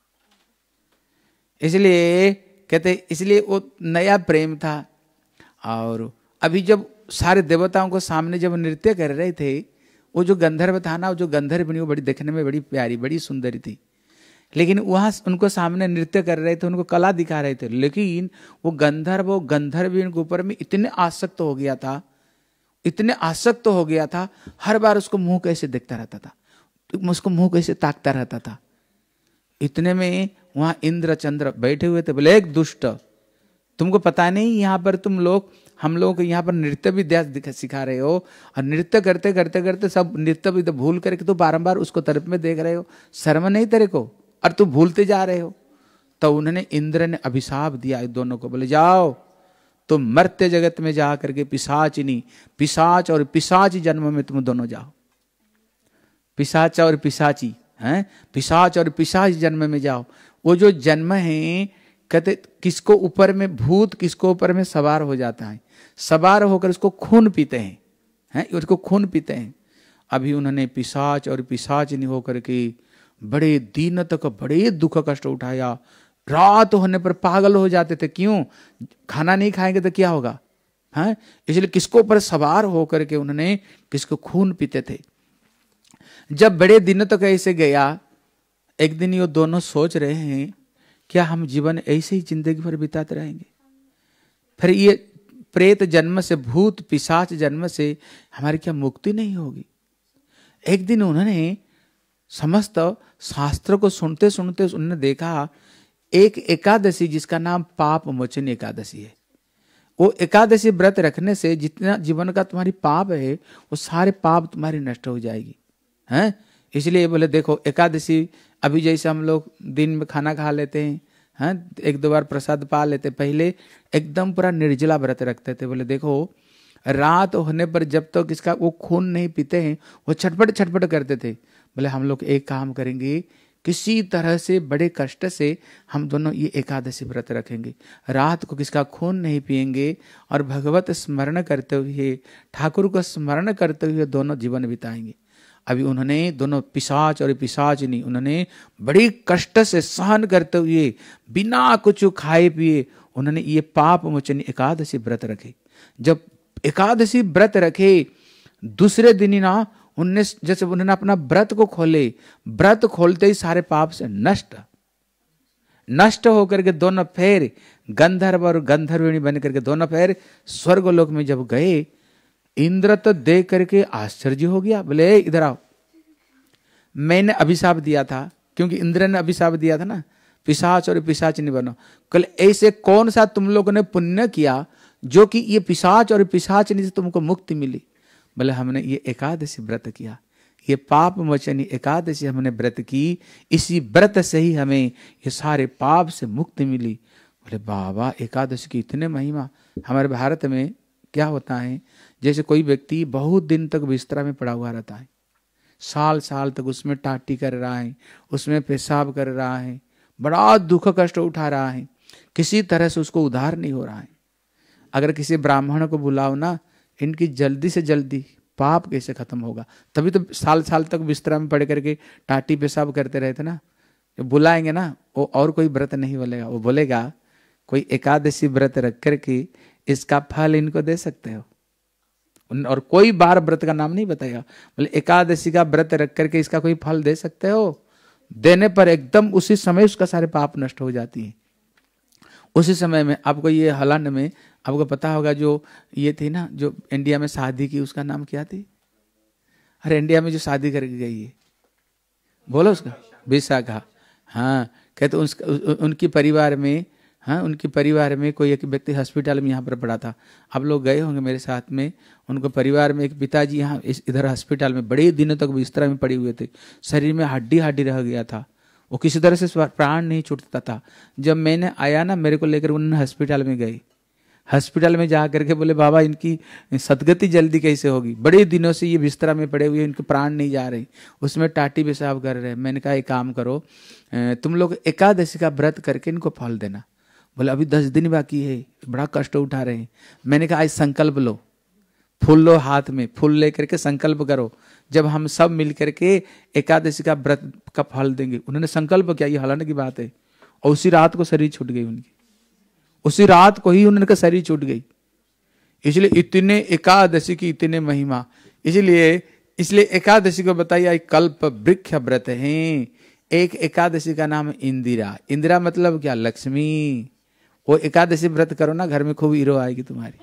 इसलिए कहते इसलिए वो नया प्रेम था। और अभी जब सारे देवताओं को सामने जब नृत्य कर रहे थे, वो जो गंधर्व था ना, वो जो गंधर्वनी वो बड़ी देखने में बड़ी प्यारी, बड़ी सुंदरी थी। लेकिन वहां उनको सामने नृत्य कर रहे थे, उनको कला दिखा रहे थे। लेकिन वो गंधर्व वो गंधर्विन के ऊपर में इतने आसक्त हो गया था, इतने आसक्त हो गया था, हर बार उसको मुंह कैसे देखता रहता था, उसको मुंह कैसे ताकता रहता था। इतने में वहां इंद्र चंद्र बैठे हुए थे। बोले एक दुष्ट, तुमको पता नहीं यहाँ पर तुम लोग हम लोगों को यहाँ पर नृत्य विद्या सिखा रहे हो, और नृत्य करते करते करते सब नृत्य विद्या भूल करके तो बारंबार उसको तरफ में देख रहे हो। शर्म नहीं तेरे को? और तू भूलते जा रहे हो। तो उन्होंने इंद्र ने अभिशाप दिया दोनों को, बोले जाओ तुम मर्त्य जगत में जा करके पिशाचिनी, पिशाच और पिशाची जन्म में तुम दोनों जाओ। पिशाच और पिशाची हैं, पिशाच और पिशाच जन्म में जाओ। वो जो जन्म है कहते किसको ऊपर में भूत किसको ऊपर में सवार हो जाता है, सवार होकर उसको खून पीते हैं, हैं उसको खून पीते हैं। अभी उन्होंने पिशाच और पिशाचिनी होकर के बड़े दिन तक बड़े दुख कष्ट उठाया। रात होने पर पागल हो जाते थे, क्यों? खाना नहीं खाएंगे तो क्या होगा, हैं? इसलिए किसको ऊपर सवार होकर के उन्होंने किसको खून पीते थे। जब बड़े दिन तक ऐसे गया, एक दिन ये दोनों सोच रहे हैं क्या हम जीवन ऐसे ही जिंदगी भर बिताते रहेंगे? फिर ये प्रेत जन्म से, भूत पिशाच जन्म से हमारी क्या मुक्ति नहीं होगी? एक दिन उन्होंने समस्त शास्त्र को सुनते सुनते उन्होंने देखा एक एकादशी जिसका नाम पाप मोचन एकादशी है। वो एकादशी व्रत रखने से जितना जीवन का तुम्हारी पाप है वो सारे पाप तुम्हारी नष्ट हो जाएगी, हैं? इसलिए बोले देखो एकादशी, अभी जैसे हम लोग दिन में खाना खा लेते हैं, हैं एक दो बार प्रसाद पा लेते, पहले एकदम पूरा निर्जला व्रत रखते थे। बोले देखो रात होने पर जब तक तो इसका वो खून नहीं पीते हैं वो छटपट छटपट करते थे। बोले हम लोग एक काम करेंगे, किसी तरह से बड़े कष्ट से हम दोनों ये एकादशी व्रत रखेंगे, रात को किसका खून नहीं पिएंगे और भगवत स्मरण करते हुए, ठाकुर को स्मरण करते हुए दोनों जीवन बिताएंगे। अभी उन्होंने दोनों पिशाच और पिशाचिनी उन्होंने बड़ी कष्ट से सहन करते हुए बिना कुछ खाए पिए उन्होंने ये पाप मोचन एकादशी व्रत रखे। जब एकादशी व्रत रखे दूसरे दिन ही ना उनने जैसे उन्होंने अपना व्रत को खोले, व्रत खोलते ही सारे पाप से नष्ट नष्ट होकर के दोनों फेर गंधर्व और गंधर्विणी बन करके दोनों फेर स्वर्गलोक में जब गए, इंद्र तो देख करके आश्चर्य हो गया। बोले इधर आओ, मैंने अभिशाप दिया था, क्योंकि इंद्र ने अभिशाप दिया था ना पिशाच और पिशाचिनी बनो। कल ऐसे कौन सा तुम लोगों ने पुण्य किया जो कि ये पिशाच और पिशाचिनी से तुमको मुक्ति मिली? बोले हमने ये एकादशी व्रत किया, ये पाप मोचनी एकादशी हमने व्रत की, इसी व्रत से ही हमें ये सारे पाप से मुक्ति मिली। बोले बाबा एकादशी की इतने महिमा। हमारे भारत में क्या होता है, जैसे कोई व्यक्ति बहुत दिन तक बिस्तरा में पड़ा हुआ रहता है, साल साल तक उसमें टाटी कर रहा है, उसमें पेशाब कर रहा है, बड़ा दुख कष्ट उठा रहा है, किसी तरह से उसको उद्धार नहीं हो रहा है। अगर किसी ब्राह्मण को बुलाओ ना, इनकी जल्दी से जल्दी पाप कैसे खत्म होगा? तभी तो साल साल तक बिस्तरा में पड़ करके टाटी पेशाब करते रहते ना। बुलाएंगे ना वो और कोई व्रत नहीं बोलेगा, वो बोलेगा कोई एकादशी व्रत रख करके इसका फल इनको दे सकते हो, और कोई बार व्रत का नाम नहीं बताएगा। बोले एकादशी का व्रत रख करके इसका कोई फल दे सकते हो? देने पर एकदम उसी समय उसका सारे पाप नष्ट हो जाती है। उसी समय में आपको ये हॉलैंड में आपको पता होगा जो ये थी ना जो इंडिया में शादी की, उसका नाम क्या थी? अरे इंडिया में जो शादी करके गई है, बोलो उसका, विशाखा। हाँ कहते तो उसका उनकी परिवार में, हाँ उनके परिवार में कोई एक व्यक्ति हॉस्पिटल में यहाँ पर पड़ा था। आप लोग गए होंगे मेरे साथ में। उनको परिवार में एक पिताजी यहाँ इस इधर हॉस्पिटल में बड़े दिनों तक बिस्तर में पड़े हुए थे, शरीर में हड्डी हड्डी रह गया था, वो किसी तरह से प्राण नहीं छूटता था। जब मैंने आया ना, मेरे को लेकर उन्होंने हॉस्पिटल में गए, हॉस्पिटल में जा करके बोले बाबा इनकी सदगति जल्दी कैसे होगी, बड़े दिनों से ये बिस्तर में पड़े हुए, इनके प्राण नहीं जा रहे, उसमें टाटी पेशाब कर रहे हैं। मैंने कहा एक काम करो, तुम लोग एकादशी का व्रत करके इनको फल देना। बोले अभी दस दिन बाकी है, बड़ा कष्ट उठा रहे हैं। मैंने कहा आज संकल्प लो, फूल लो हाथ में, फूल लेकर के संकल्प करो, जब हम सब मिल करके एकादशी का व्रत का फल देंगे। उन्होंने संकल्प किया, ये हॉलैंड की बात है, और उसी रात को शरीर छूट गई उनकी, उसी रात को ही उनका शरीर छूट गई। इसलिए इतने एकादशी की इतने महिमा, इसलिए इसलिए एकादशी को बताइए कल्प वृक्ष व्रत है। एक एकादशी का नाम इंदिरा, इंदिरा मतलब क्या? लक्ष्मी। वो एकादशी व्रत करो ना, घर में खूब हीरो आएगी तुम्हारी,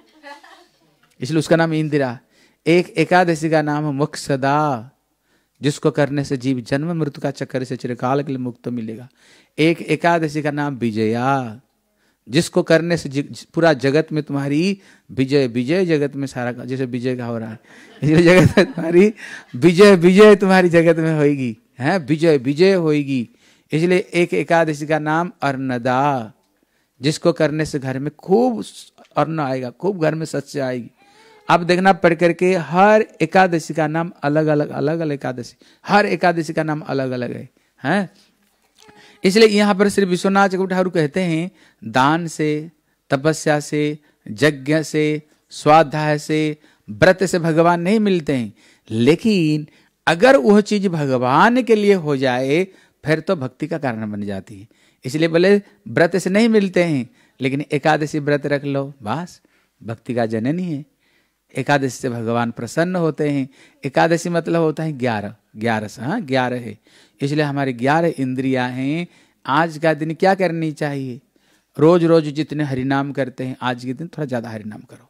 इसलिए उसका नाम इंदिरा। एक एकादशी का नाम मोक्षदा, जिसको करने से जीव जन्म मृत्यु का चक्कर से चिरकाल के लिए मुक्त मिलेगा। एक एकादशी का नाम विजया, जिसको करने से पूरा जगत में तुम्हारी विजय, विजय जगत में सारा, जैसे विजय का हो रहा है, इसलिए जगत में तुम्हारी विजय, विजय तुम्हारी जगत में होगी, है विजय विजय होगी। इसलिए एक एकादशी का नाम अर्नदा, जिसको करने से घर में खूब अन्न आएगा, खूब घर में सत्य आएगी। आप देखना पढ़ करके हर एकादशी का नाम अलग अलग अलग अलग एकादशी, हर एकादशी का नाम अलग अलग है, हैं? इसलिए यहाँ पर श्री विश्वनाथ चक्रवर्ती ठाकुर कहते हैं दान से, तपस्या से, यज्ञ से, स्वाध्याय से, व्रत से भगवान नहीं मिलते हैं, लेकिन अगर वह चीज भगवान के लिए हो जाए फिर तो भक्ति का कारण बन जाती है। इसलिए बोले व्रत से नहीं मिलते हैं, लेकिन एकादशी व्रत रख लो, बस भक्ति का जननी है। एकादशी से भगवान प्रसन्न होते हैं। एकादशी मतलब होता है ग्यारह, ग्यारह से, हाँ ग्यारह है। इसलिए हमारी ग्यारह इंद्रियां हैं। आज का दिन क्या करनी चाहिए? रोज रोज जितने हरिनाम करते हैं आज के दिन थोड़ा ज्यादा हरिनाम करो।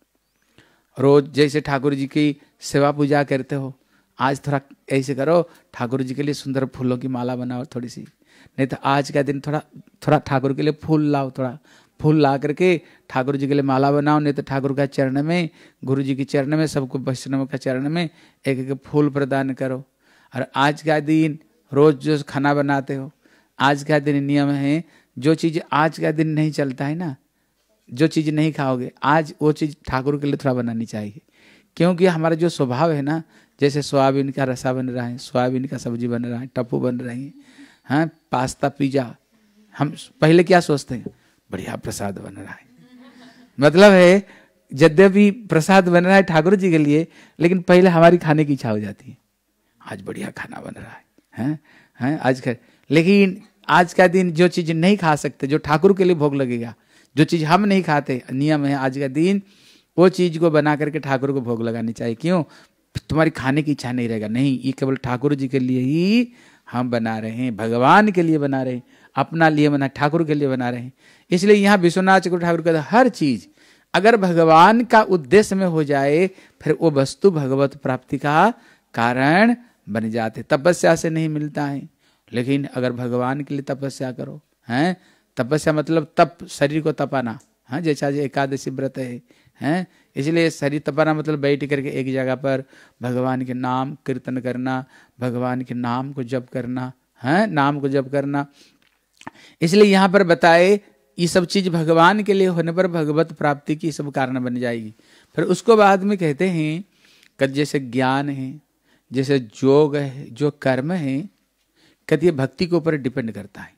रोज जैसे ठाकुर जी की सेवा पूजा करते हो, आज थोड़ा ऐसे करो, ठाकुर जी के लिए सुंदर फूलों की माला बनाओ थोड़ी सी, नहीं तो आज का दिन थोड़ा थोड़ा ठाकुर के लिए फूल लाओ, थोड़ा फूल ला करके ठाकुर जी के लिए माला बनाओ, नहीं तो ठाकुर का चरण में, गुरु जी के चरण में, सबको वैष्णव का चरण में एक एक फूल प्रदान करो। और आज का दिन रोज जो खाना बनाते हो, आज का दिन नियम है, जो चीज आज का दिन नहीं चलता है ना, जो चीज नहीं खाओगे आज, वो चीज ठाकुर के लिए थोड़ा बनानी चाहिए। क्योंकि हमारा जो स्वभाव है ना, जैसे सोयाबीन का रसा बन रहा है, सोयाबीन का सब्जी बन रहा है, टप्पू बन रही है, हाँ पास्ता पिज्जा, हम पहले क्या सोचते हैं? बढ़िया प्रसाद बन रहा है। मतलब है यद्यपि प्रसाद बन रहा है ठाकुर जी के लिए, लेकिन पहले हमारी खाने की इच्छा हो जाती है, आज बढ़िया खाना बन रहा है, हैं हैं आज का। लेकिन आज का दिन जो चीज नहीं खा सकते, जो ठाकुर के लिए भोग लगेगा, जो चीज हम नहीं खाते, नियम है आज का दिन वो चीज को बना करके ठाकुर को भोग लगानी चाहिए। क्यों? तुम्हारी खाने की इच्छा नहीं रहेगा, नहीं, ये केवल ठाकुर जी के लिए ही हम बना रहे हैं, भगवान के लिए बना रहे हैं, अपना लिए बना, ठाकुर के लिए बना रहे हैं। इसलिए यहाँ विश्वनाथ चक्रवर्ती ठाकुर कहते हर चीज अगर भगवान का उद्देश्य में हो जाए फिर वो वस्तु भगवत प्राप्ति का कारण बन जाते। तपस्या से नहीं मिलता है, लेकिन अगर भगवान के लिए तपस्या करो, हैं, तपस्या मतलब तप, शरीर को तपाना, हाँ जैसा एकादशी व्रत है, हैं, इसलिए शरीर तपाना मतलब बैठ करके एक जगह पर भगवान के नाम कीर्तन करना, भगवान के नाम को जप करना, हैं, नाम को जप करना। इसलिए यहाँ पर बताए ये सब चीज भगवान के लिए होने पर भगवत प्राप्ति की सब कारण बन जाएगी। फिर उसको बाद में कहते हैं कि जैसे ज्ञान है, जैसे योग है, जो कर्म है, कहते ये भक्ति के ऊपर डिपेंड करता है।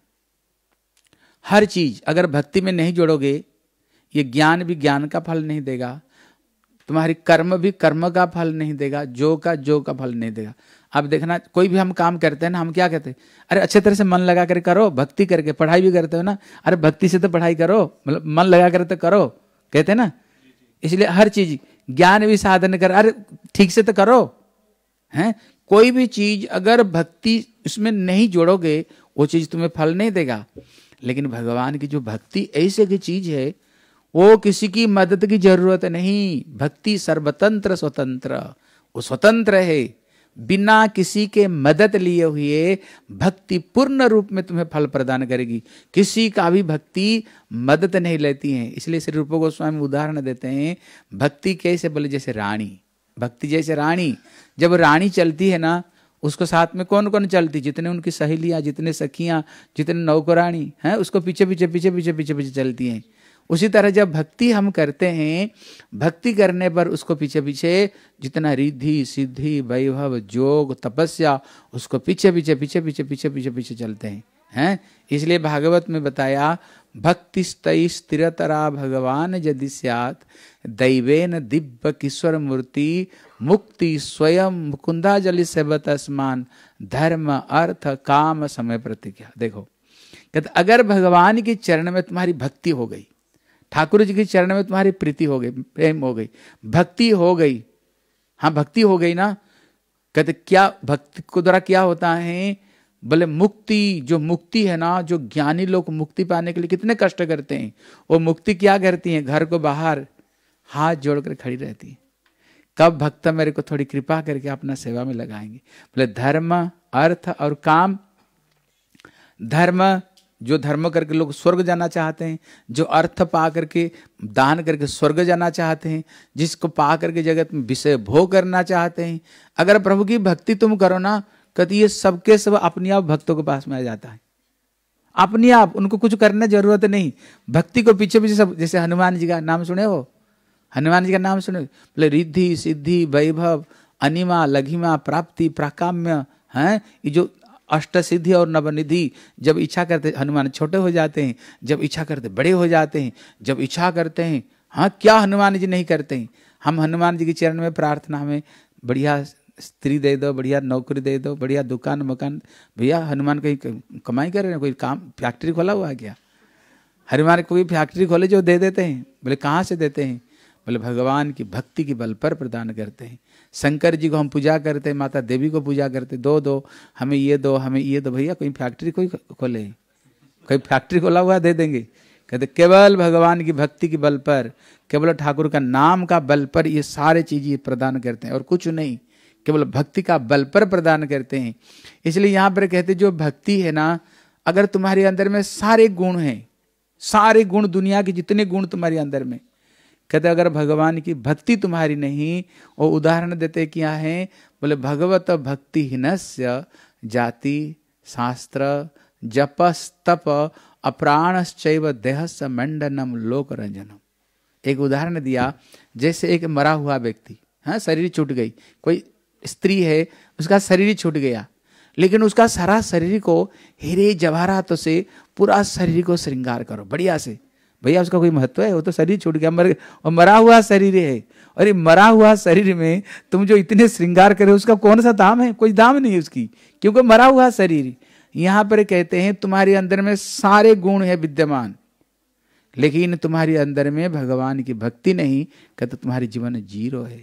हर चीज अगर भक्ति में नहीं जोड़ोगे, ये ज्ञान भी ज्ञान का फल नहीं देगा, तुम्हारी कर्म भी कर्म का फल नहीं देगा, जो का जो का फल नहीं देगा। अब देखना कोई भी हम काम करते हैं ना, हम क्या कहते हैं? अरे अच्छे तरह से मन लगा कर करो, भक्ति करके। पढ़ाई भी करते हो ना, अरे भक्ति से तो पढ़ाई करो, मतलब मन लगा कर तो करो, कहते हैं ना। इसलिए हर चीज, ज्ञान भी साधन कर, अरे ठीक से तो करो, हैं। कोई भी चीज अगर भक्ति उसमें नहीं जोड़ोगे वो चीज तुम्हें फल नहीं देगा। लेकिन भगवान की जो भक्ति ऐसे की चीज है, वो किसी की मदद की जरूरत नहीं। भक्ति सर्वतंत्र स्वतंत्र, वो स्वतंत्र है, बिना किसी के मदद लिए हुए भक्ति पूर्ण रूप में तुम्हें फल प्रदान करेगी। किसी का भी भक्ति मदद नहीं लेती है। इसलिए श्री रूप गोस्वामी उदाहरण देते हैं, भक्ति कैसे बोले, जैसे रानी, भक्ति जैसे रानी। जब रानी चलती है ना, उसको साथ में कौन कौन चलती? जितने उनकी सहेलियां, जितने सखियां, जितने नौकरानी हैं, उसको पीछे पीछे पीछे पीछे पीछे पीछे चलती हैं। उसी तरह जब भक्ति हम करते हैं, भक्ति करने पर उसको पीछे पीछे जितना रिद्धि सिद्धि वैभव योग तपस्या, उसको पीछे पीछे पीछे पीछे पीछे पीछे पीछे चलते हैं, हैं। इसलिए भागवत में बताया, भक्ति स्तई स्थिरतरा भगवान यदि स्यात् दैवेन दिव्य किश्वर मूर्ति मुक्ति स्वयं मुकुंदाजलि सेवत स्मान धर्म अर्थ काम समय प्रतिज्ञा। देखो कहते अगर भगवान के चरण में तुम्हारी भक्ति हो गई, ठाकुर जी के चरण में तुम्हारी प्रीति हो गई, प्रेम हो गई, भक्ति हो गई, हाँ भक्ति हो गई ना, कहते क्या भक्ति को द्वारा क्या होता है? बोले मुक्ति, जो मुक्ति है ना, जो ज्ञानी लोग मुक्ति पाने के लिए कितने कष्ट करते हैं, वो मुक्ति क्या करती है? घर को बाहर हाथ जोड़कर खड़ी रहती है, कब भक्त मेरे को थोड़ी कृपा करके अपना सेवा में लगाएंगे। बोले धर्म अर्थ और काम। धर्म, जो धर्म करके लोग स्वर्ग जाना चाहते हैं, जो अर्थ पा करके दान करके स्वर्ग जाना चाहते हैं, जिसको पा करके जगत में विषय भोग करना चाहते हैं। अगर प्रभु की भक्ति तुम करो ना, कहती ये सबके सब अपने आप भक्तों के पास में आ जाता है। अपने आप, उनको कुछ करने जरूरत नहीं। भक्ति को पीछे पीछे सब, जैसे हनुमान जी का नाम सुने हो, हनुमान जी का नाम सुने, बोले रिद्धि सिद्धि वैभव अनिमा लघिमा प्राप्ति प्राकाम्य हैं, ये जो अष्ट सिद्धि और नवनिधि, जब इच्छा करते हनुमान छोटे हो जाते हैं, जब इच्छा करते बड़े हो जाते हैं, जब इच्छा करते हैं, हाँ क्या हनुमान जी नहीं करते हैं। हम हनुमान जी के चरण में प्रार्थना, हमें बढ़िया स्त्री दे दो, बढ़िया नौकरी दे दो, बढ़िया दुकान मकान। भैया हनुमान कहीं कमाई कर रहे हैं, कोई काम फैक्ट्री खोला हुआ है क्या? हनुमान कोई फैक्ट्री खोले जो दे देते हैं, बोले कहाँ से देते हैं? बोले भगवान की भक्ति के बल पर प्रदान करते हैं। शंकर जी को हम पूजा करते हैं, माता देवी को पूजा करते, दो दो हमें ये दो, हमें ये दो। भैया कोई फैक्ट्री कोई खोले, कोई फैक्ट्री खोला हुआ दे देंगे? कहते केवल भगवान की भक्ति के बल पर, केवल ठाकुर का नाम का बल पर ये सारे चीजें प्रदान करते हैं, और कुछ नहीं, केवल भक्ति का बल पर प्रदान करते हैं। इसलिए यहाँ पर कहते जो भक्ति है ना, अगर तुम्हारे अंदर में सारे गुण हैं, सारे गुण, दुनिया के जितने गुण तुम्हारे अंदर में, कहते अगर भगवान की भक्ति तुम्हारी नहीं, और उदाहरण देते क्या है, बोले भगवत भक्ति हीनस्य जाति शास्त्र जपस तप अप्राणश्चैव देहस्य मंडनम लोक रंजनम। एक उदाहरण दिया, जैसे एक मरा हुआ व्यक्ति, हाँ शरीर छूट गई, कोई स्त्री है उसका शरीर छूट गया, लेकिन उसका सारा शरीर को हीरे जवाहरातों से पूरा शरीर को श्रृंगार करो बढ़िया से। भैया उसका कोई महत्व है? वो तो शरीर छूट गया, मर, और मरा हुआ शरीर है, और ये मरा हुआ शरीर में तुम जो इतने श्रृंगार करे उसका कौन सा दाम है? कोई दाम नहीं है उसकी, क्योंकि मरा हुआ शरीर। यहाँ पर कहते हैं तुम्हारे अंदर में सारे गुण है विद्यमान, लेकिन तुम्हारे अंदर में भगवान की भक्ति नहीं, कहते तुम्हारी जीवन जीरो है,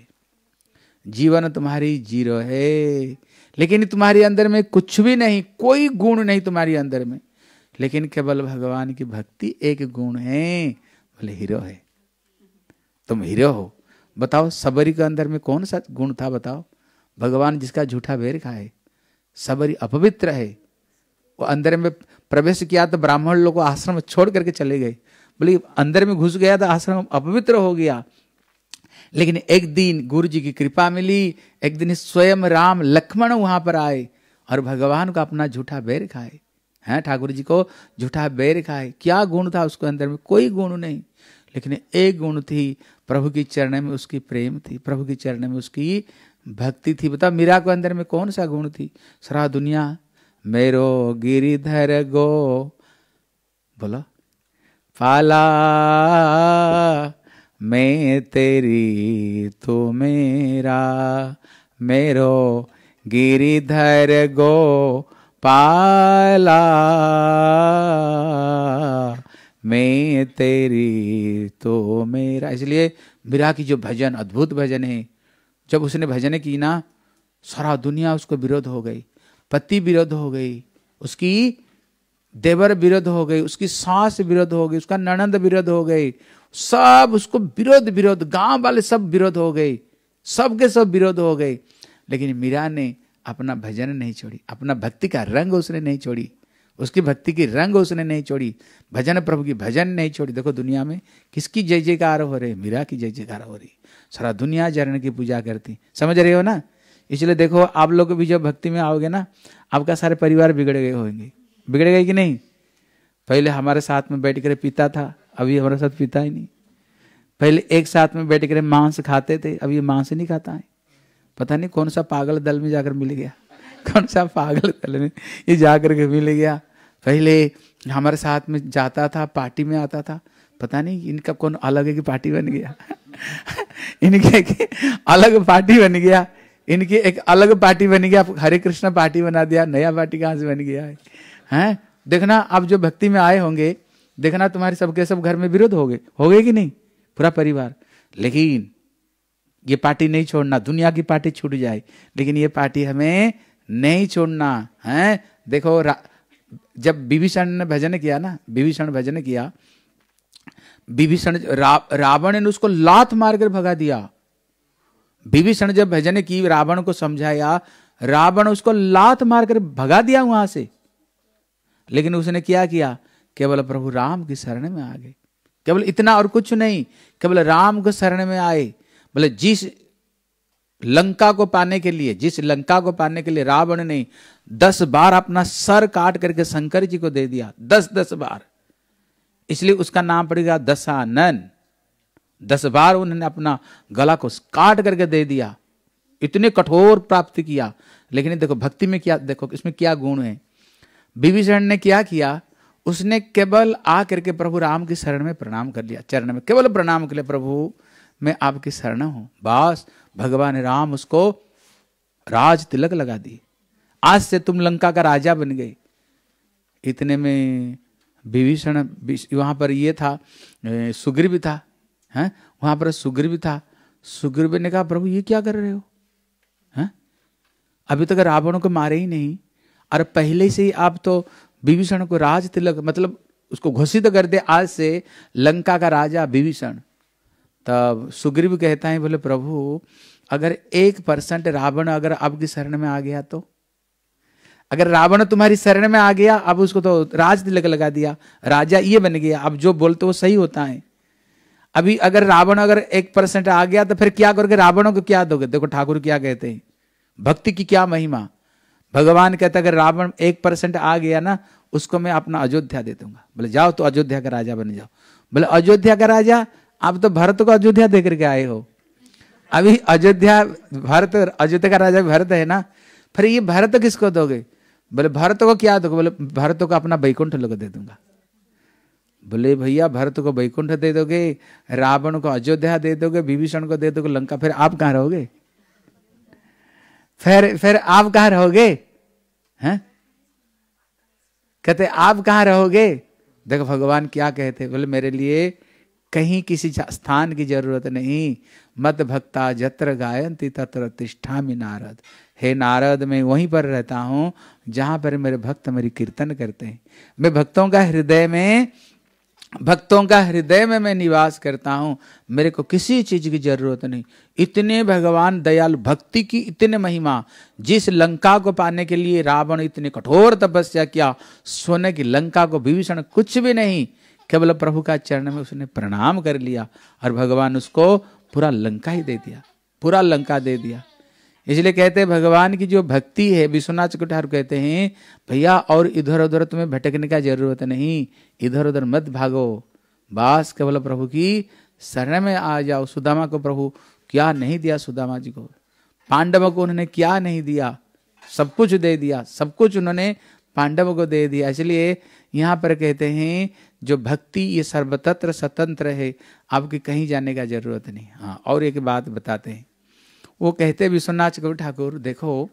जीवन तुम्हारी जीरो है। लेकिन तुम्हारे अंदर में कुछ भी नहीं, कोई गुण नहीं तुम्हारे अंदर में, लेकिन केवल भगवान की भक्ति एक गुण है, बोले हीरो है, तुम हीरो हो। बताओ सबरी के अंदर में कौन सा गुण था? बताओ। भगवान जिसका झूठा बेर खाए, सबरी अपवित्र है, वो अंदर में प्रवेश किया तो ब्राह्मण लोग आश्रम छोड़ करके चले गए, बोले अंदर में घुस गया तो आश्रम अपवित्र हो गया। लेकिन एक दिन गुरु जी की कृपा मिली, एक दिन स्वयं राम लक्ष्मण वहां पर आए और भगवान को अपना झूठा बेर खाए, हैं ठाकुर जी को झूठा बेर खाए। क्या गुण था उसके अंदर में? कोई गुण नहीं, लेकिन एक गुण थी, प्रभु की चरण में उसकी प्रेम थी, प्रभु की चरण में उसकी भक्ति थी। बता मीरा को अंदर में कौन सा गुण थी? सारा दुनिया मेरो गिरिधर गो, बोलो पाला मैं तेरी तू मेरा, मेरो गिरिधर गो पाला मैं तेरी तो मेरा। इसलिए मीरा की जो भजन, अद्भुत भजन है, जब उसने भजन की ना, सारा दुनिया उसको विरोध हो गई, पति विरोध हो गई, उसकी देवर विरोध हो गई, उसकी सास विरोध हो गई, उसका ननंद विरोध हो गई, सब उसको विरोध विरोध, गांव वाले सब विरोध हो गए, सब के सब विरोध हो गए। लेकिन मीरा ने अपना भजन नहीं छोड़ी, अपना भक्ति का रंग उसने नहीं छोड़ी, उसकी भक्ति की रंग उसने नहीं छोड़ी, भजन प्रभु की भजन नहीं छोड़ी। देखो दुनिया में किसकी जय जयकार हो रही? मीरा की जय जयकार हो रही, सारा दुनिया चरण की पूजा करती। समझ रहे हो ना? इसलिए देखो आप लोग भी जब भक्ति में आओगे ना, आपका सारे परिवार बिगड़ गए होंगे। बिगड़ गए कि नहीं? पहले हमारे साथ में बैठ कर पीता था, अभी हमारे साथ पीता ही नहीं। पहले एक साथ में बैठ कर मांस खाते थे, अभी मांस नहीं खाता है। पता नहीं कौन सा पागल दल में जाकर मिल गया, कौन सा पागल दल में ये जाकर के मिल गया। पहले हमारे साथ में जाता था, पार्टी में आता था, पता नहीं इनका कौन अलग की पार्टी बन गया इनके अलग पार्टी बन गया, इनकी एक अलग पार्टी बन गया, हरे कृष्ण पार्टी बना दिया, नया पार्टी कहाँ से बन गया है, हैं? देखना आप जो भक्ति में आए होंगे, देखना तुम्हारे सबके सब घर में विरोध हो गए, हो गए कि नहीं? पूरा परिवार। लेकिन ये पार्टी नहीं छोड़ना, दुनिया की पार्टी छूट जाए, लेकिन ये पार्टी हमें नहीं छोड़ना है। देखो जब विभीषण ने भजन किया ना, विभीषण भजन किया, विभीषण रा, रावण ने उसको लात मारकर भगा दिया। विभीषण जब भजन की, रावण को समझाया, रावण उसको लात मारकर भगा दिया वहां से। लेकिन उसने क्या किया? केवल प्रभु राम की शरण में आ गए, केवल इतना और कुछ नहीं, केवल राम को शरण में आए। बोले जिस लंका को पाने के लिए, जिस लंका को पाने के लिए रावण ने दस बार अपना सर काट करके शंकर जी को दे दिया, दस दस बार, इसलिए उसका नाम पड़ेगा दशानन। दस बार उन्होंने अपना गला को काट करके दे दिया, इतने कठोर प्राप्ति किया। लेकिन देखो भक्ति में क्या, देखो इसमें क्या गुण है। विभीषण ने क्या किया, उसने केवल आ करके प्रभु राम की शरण में प्रणाम कर लिया, चरण में केवल प्रणाम कर लिया, प्रभु मैं आपकी शरण हूं। बस भगवान राम उसको राज तिलक लगा दी, आज से तुम लंका का राजा बन गए। इतने में विभीषण, वहां पर ये था सुग्रीव था, हैं वहां पर सुग्रीव था। सुग्रीव ने कहा प्रभु ये क्या कर रहे हो, हैं अभी तक रावण को मारे ही नहीं, और पहले से ही आप तो विभीषण को राज तिलक, मतलब उसको घोषित कर दे आज से लंका का राजा विभीषण। तब सुग्रीव कहता है, बोले प्रभु अगर एक परसेंट रावण अगर आपकी शरण में आ गया तो, अगर रावण तुम्हारी शरण में आ गया, अब उसको तो राज तिलक लगा दिया, राजा ये बन गया, अब जो बोलते वो सही होता है। अभी अगर रावण अगर एक परसेंट आ गया तो फिर क्या करोगे, रावणों को क्या दोगे। देखो ठाकुर क्या कहते हैं, भक्ति की क्या महिमा। भगवान कहता है अगर रावण एक परसेंट आ गया ना, उसको मैं अपना अयोध्या दे दूंगा। बोले जाओ तो अयोध्या का राजा बन जाओ। बोले अयोध्या का राजा, आप तो भरत को अयोध्या दे करके आए हो, अभी अयोध्या भरत, अयोध्या का राजा भरत है ना, फिर ये भरत किसको दोगे। बोले भरत को क्या दोगे, बोले भरत को अपना वैकुंठ लोग दे दूंगा। बोले भैया भरत को वैकुंठ दे दोगे, रावण को अयोध्या दे दोगे, विभीषण को दे दोगे लंका, फिर आप कहां रहोगे, फिर फिर आप कहां रहोगे, हैं कहते आप कहां रहोगे। देखो भगवान क्या कहते, बोले मेरे लिए कहीं किसी स्थान की जरूरत नहीं, मत भक्ता जत्र गायन्ति तत्र तिष्ठामि नारद। हे नारद मैं वहीं पर रहता हूं जहां पर मेरे भक्त मेरी कीर्तन करते हैं। मैं भक्तों का हृदय में, भक्तों का हृदय में मैं निवास करता हूं, मेरे को किसी चीज की जरूरत नहीं। इतने भगवान दयालु, भक्ति की इतने महिमा। जिस लंका को पाने के लिए रावण इतने कठोर तपस्या किया, सोने की लंका को विभीषण कुछ भी नहीं, केवल प्रभु का चरण में उसने प्रणाम कर लिया और भगवान उसको पूरा लंका ही दे दिया, पूरा लंका दे दिया। इसलिए कहते हैं भगवान की जो भक्ति है, विश्वनाथ चक्रधारी कहते हैं भैया और इधर उधर तुम्हें भटकने का जरूरत नहीं, इधर उधर मत भागो, बस केवल प्रभु की शरण में आ जाओ। सुदामा को प्रभु क्या नहीं दिया, सुदामा जी को, पांडवों को उन्होंने क्या नहीं दिया, सब कुछ दे दिया, सब कुछ उन्होंने पांडवों को दे दिया। इसलिए यहाँ पर कहते हैं जो भक्ति ये सर्वतंत्र स्वतंत्र है, आपकी कहीं जाने का जरूरत नहीं। हाँ और एक बात बताते हैं, वो कहते विश्वनाथ चक्रवर्ती ठाकुर, देखो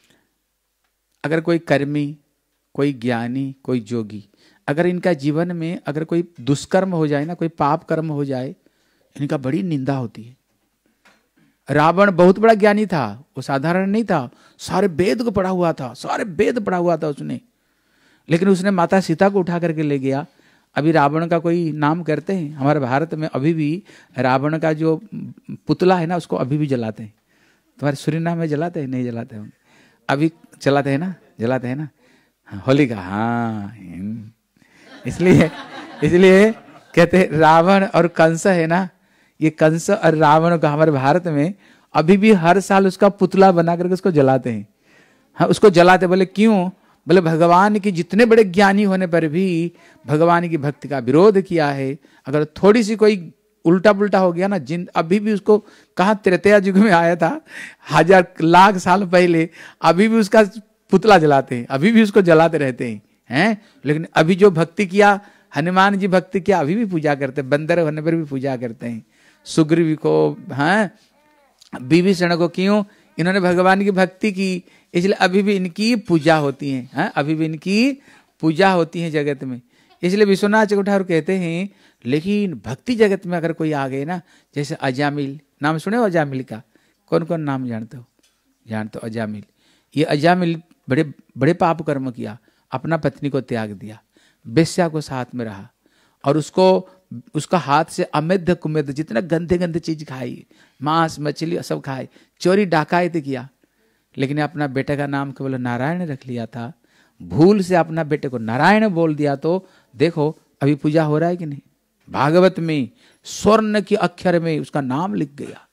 अगर कोई कर्मी, कोई ज्ञानी, कोई जोगी, अगर इनका जीवन में अगर कोई दुष्कर्म हो जाए ना, कोई पाप कर्म हो जाए, इनका बड़ी निंदा होती है। रावण बहुत बड़ा ज्ञानी था, वो साधारण नहीं था, सारे वेद को पढ़ा हुआ था, सारे वेद पढ़ा हुआ था उसने, लेकिन उसने माता सीता को उठा करके ले गया। अभी रावण का कोई नाम करते हैं, हमारे भारत में अभी भी रावण का जो पुतला है ना, उसको अभी भी जलाते हैं। तुम्हारे सूरीनाम में जलाते हैं, नहीं जलाते होंगे, अभी चलाते हैं ना, जलाते हैं ना, हाँ, होली का, हाँ। इसलिए इसलिए कहते हैं रावण और कंस है ना, ये कंस और रावण का हमारे भारत में अभी भी हर साल उसका पुतला बना करके उसको जलाते हैं। हाँ उसको जलाते, बोले क्यों, बोले भगवान की जितने बड़े ज्ञानी होने पर भी भगवान की भक्ति का विरोध किया है। अगर थोड़ी सी कोई उल्टा पुल्टा हो गया ना, जिन अभी भी उसको, कहाँ त्रेतया युग में आया था, हजार लाख साल पहले, अभी भी उसका पुतला जलाते हैं, अभी भी उसको जलाते रहते हैं, हैं? लेकिन अभी जो भक्ति किया, हनुमान जी भक्ति किया, अभी भी पूजा करते हैं, बंदर होने पर भी पूजा करते हैं। सुग्रीव को, हाँ विभीषण को, क्यों, इन्होंने भगवान की भक्ति की, इसलिए अभी भी इनकी पूजा होती है, हाँ अभी भी इनकी पूजा होती है जगत में। इसलिए विश्वनाथ चक्रधारी कहते हैं, लेकिन भक्ति जगत में अगर कोई आ गए ना, जैसे अजामिल, नाम सुने हो अजामिल का, कौन कौन नाम जानते हो, जानते हो अजामिल। ये अजामिल बड़े बड़े पाप कर्म किया, अपना पत्नी को त्याग दिया, बेश्या को साथ में रहा, और उसको उसका हाथ से अमेध कुमेध जितना गंदे गंदे चीज खाई, मांस मछली सब खाए, चोरी डकायत किया, लेकिन अपना बेटे का नाम केवल नारायण रख लिया था। भूल से अपना बेटे को नारायण बोल दिया, तो देखो अभी पूजा हो रहा है कि नहीं। भागवत में स्वर्ण के अक्षर में उसका नाम लिख गया,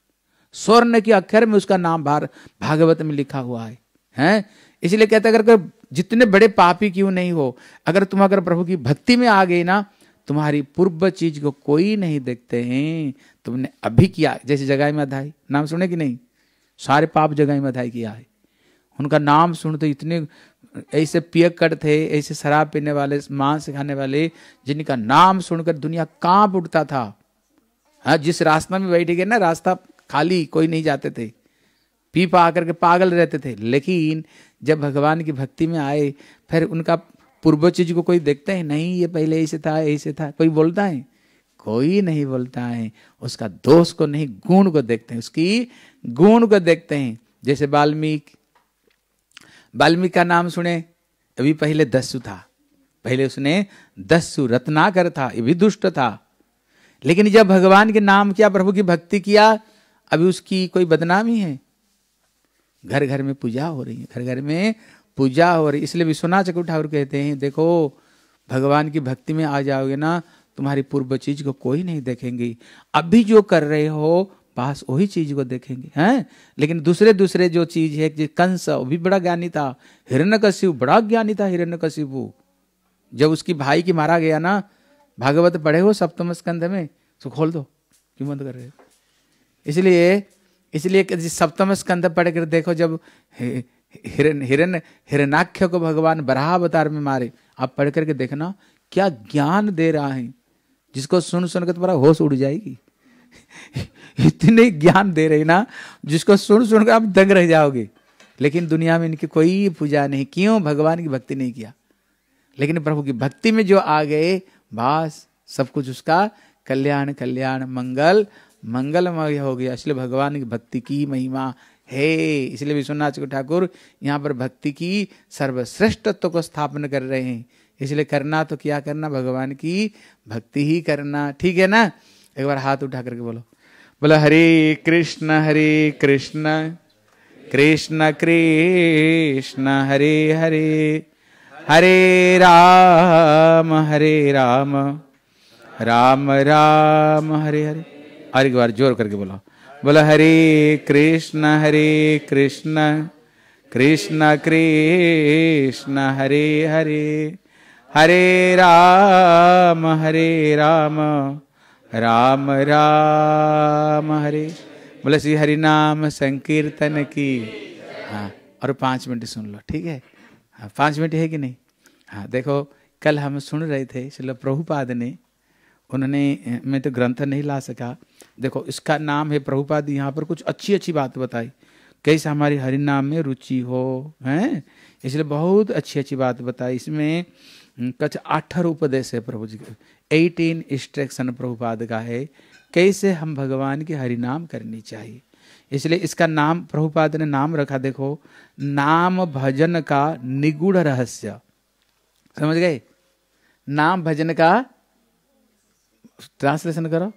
स्वर्ण के अक्षर में उसका नाम भार भागवत में लिखा हुआ है, हैं? इसलिए कहते अगर जितने बड़े पापी क्यों नहीं हो, अगर तुम अगर प्रभु की भक्ति में आ गए ना, तुम्हारी पूर्व चीज को कोई नहीं देखते हैं। तुमने अभी किया, जैसे जगाई में अधाई नाम सुने कि नहीं, सारे पाप जगाई में अधाई किया है। उनका नाम सुनते इतने ऐसे पियक्कड़ थे, ऐसे शराब पीने वाले, मांस खाने वाले, जिनका नाम सुनकर दुनिया कांप उठता था। हाँ, जिस रास्ता में बैठे गए ना, रास्ता खाली, कोई नहीं जाते थे, पी पा करके पागल रहते थे। लेकिन जब भगवान की भक्ति में आए, फिर उनका पूर्व चीज को कोई देखते हैं नहीं, ये पहले ऐसे था ऐसे था, कोई बोलता है? कोई नहीं बोलता है। उसका दोष को नहीं, गुण को देखते हैं, उसकी गुण को देखते हैं। जैसे वाल्मीकि, वाल्मीकि का नाम सुने, अभी पहले दस्यु था, पहले उसने दस्यु रत्नाकर था, ये भी दुष्ट था। लेकिन जब भगवान के नाम किया, प्रभु की भक्ति किया, अभी उसकी कोई बदनामी है? घर घर में पूजा हो रही है, घर घर में पूजा हो रही। इसलिए विश्वनाथ चक्रवर्ती ठाकुर कहते हैं, देखो भगवान की भक्ति में आ जाओगे ना, तुम्हारी पूर्व चीज को कोई नहीं देखेंगे। अभी जो कर रहे हो पास वही चीज को देखेंगे, हैं? लेकिन दूसरे दूसरे जो चीज है, कंस वो भी बड़ा ज्ञानी था, हिरण्यकशिपु बड़ा ज्ञानी था। हिरण्यकशिपु जब उसकी भाई की मारा गया ना, भागवत पढ़े हो सप्तम स्कंध में, तो खोल दो, क्यों बंद कर रहे हो? इसलिए इसलिए सप्तम स्कंध पढ़ कर देखो, जब हिरण हिरण हिरणाक्ष को भगवान बराह अवतार में मारे, आप पढ़ करके देखना क्या ज्ञान दे रहा है, जिसको सुन सुन कर तुम्हारा होश उड़ जाएगी। इतने ज्ञान दे रहे ना, जिसको सुन सुनकर आप दंग रह जाओगे। लेकिन दुनिया में इनकी कोई पूजा नहीं, क्यों? भगवान की भक्ति नहीं किया। लेकिन प्रभु की भक्ति में जो आ गए, बस सब कुछ उसका कल्याण कल्याण मंगल मंगलमय हो गया। इसलिए भगवान की भक्ति की महिमा है। इसलिए विश्वनाथ चक्रवर्ती ठाकुर यहाँ पर भक्ति की सर्वश्रेष्ठत्व को स्थापन कर रहे हैं। इसलिए करना तो क्या करना, भगवान की भक्ति ही करना, ठीक है ना? एक बार हाथ उठा करके बोलो, बोलो हरे कृष्ण हरे कृष्ण कृष्ण कृष्ण हरे हरे, हरे राम हरे राम राम राम हरे हरे। और एक बार जोर करके बोलो, बोलो हरे कृष्ण हरे कृष्ण कृष्ण कृष्ण हरे हरे, हरे राम हरे राम राम राम हरे। बोले श्री हरिनाम संकीर्तन की। हाँ, और पाँच मिनट सुन लो, ठीक है? हाँ, पाँच मिनट है कि नहीं? हाँ, देखो कल हम सुन रहे थे, इसलिए प्रभुपाद ने, उन्होंने, मैं तो ग्रंथ नहीं ला सका, देखो इसका नाम है प्रभुपाद, यहाँ पर कुछ अच्छी अच्छी बात बताई, कैसे हमारी हरिनाम में रुचि हो, हैं? इसलिए बहुत अच्छी अच्छी बात बताई। इसमें कुछ अठारह उपदेश है प्रभु जी के, एटीन इंस्ट्रक्शन प्रभुपाद का है, कैसे हम भगवान की हरिनाम करनी चाहिए। इसलिए इसका नाम प्रभुपाद ने नाम रखा, देखो, नाम भजन का निगूढ़ रहस्य। समझ गए? नाम भजन का ट्रांसलेशन करो,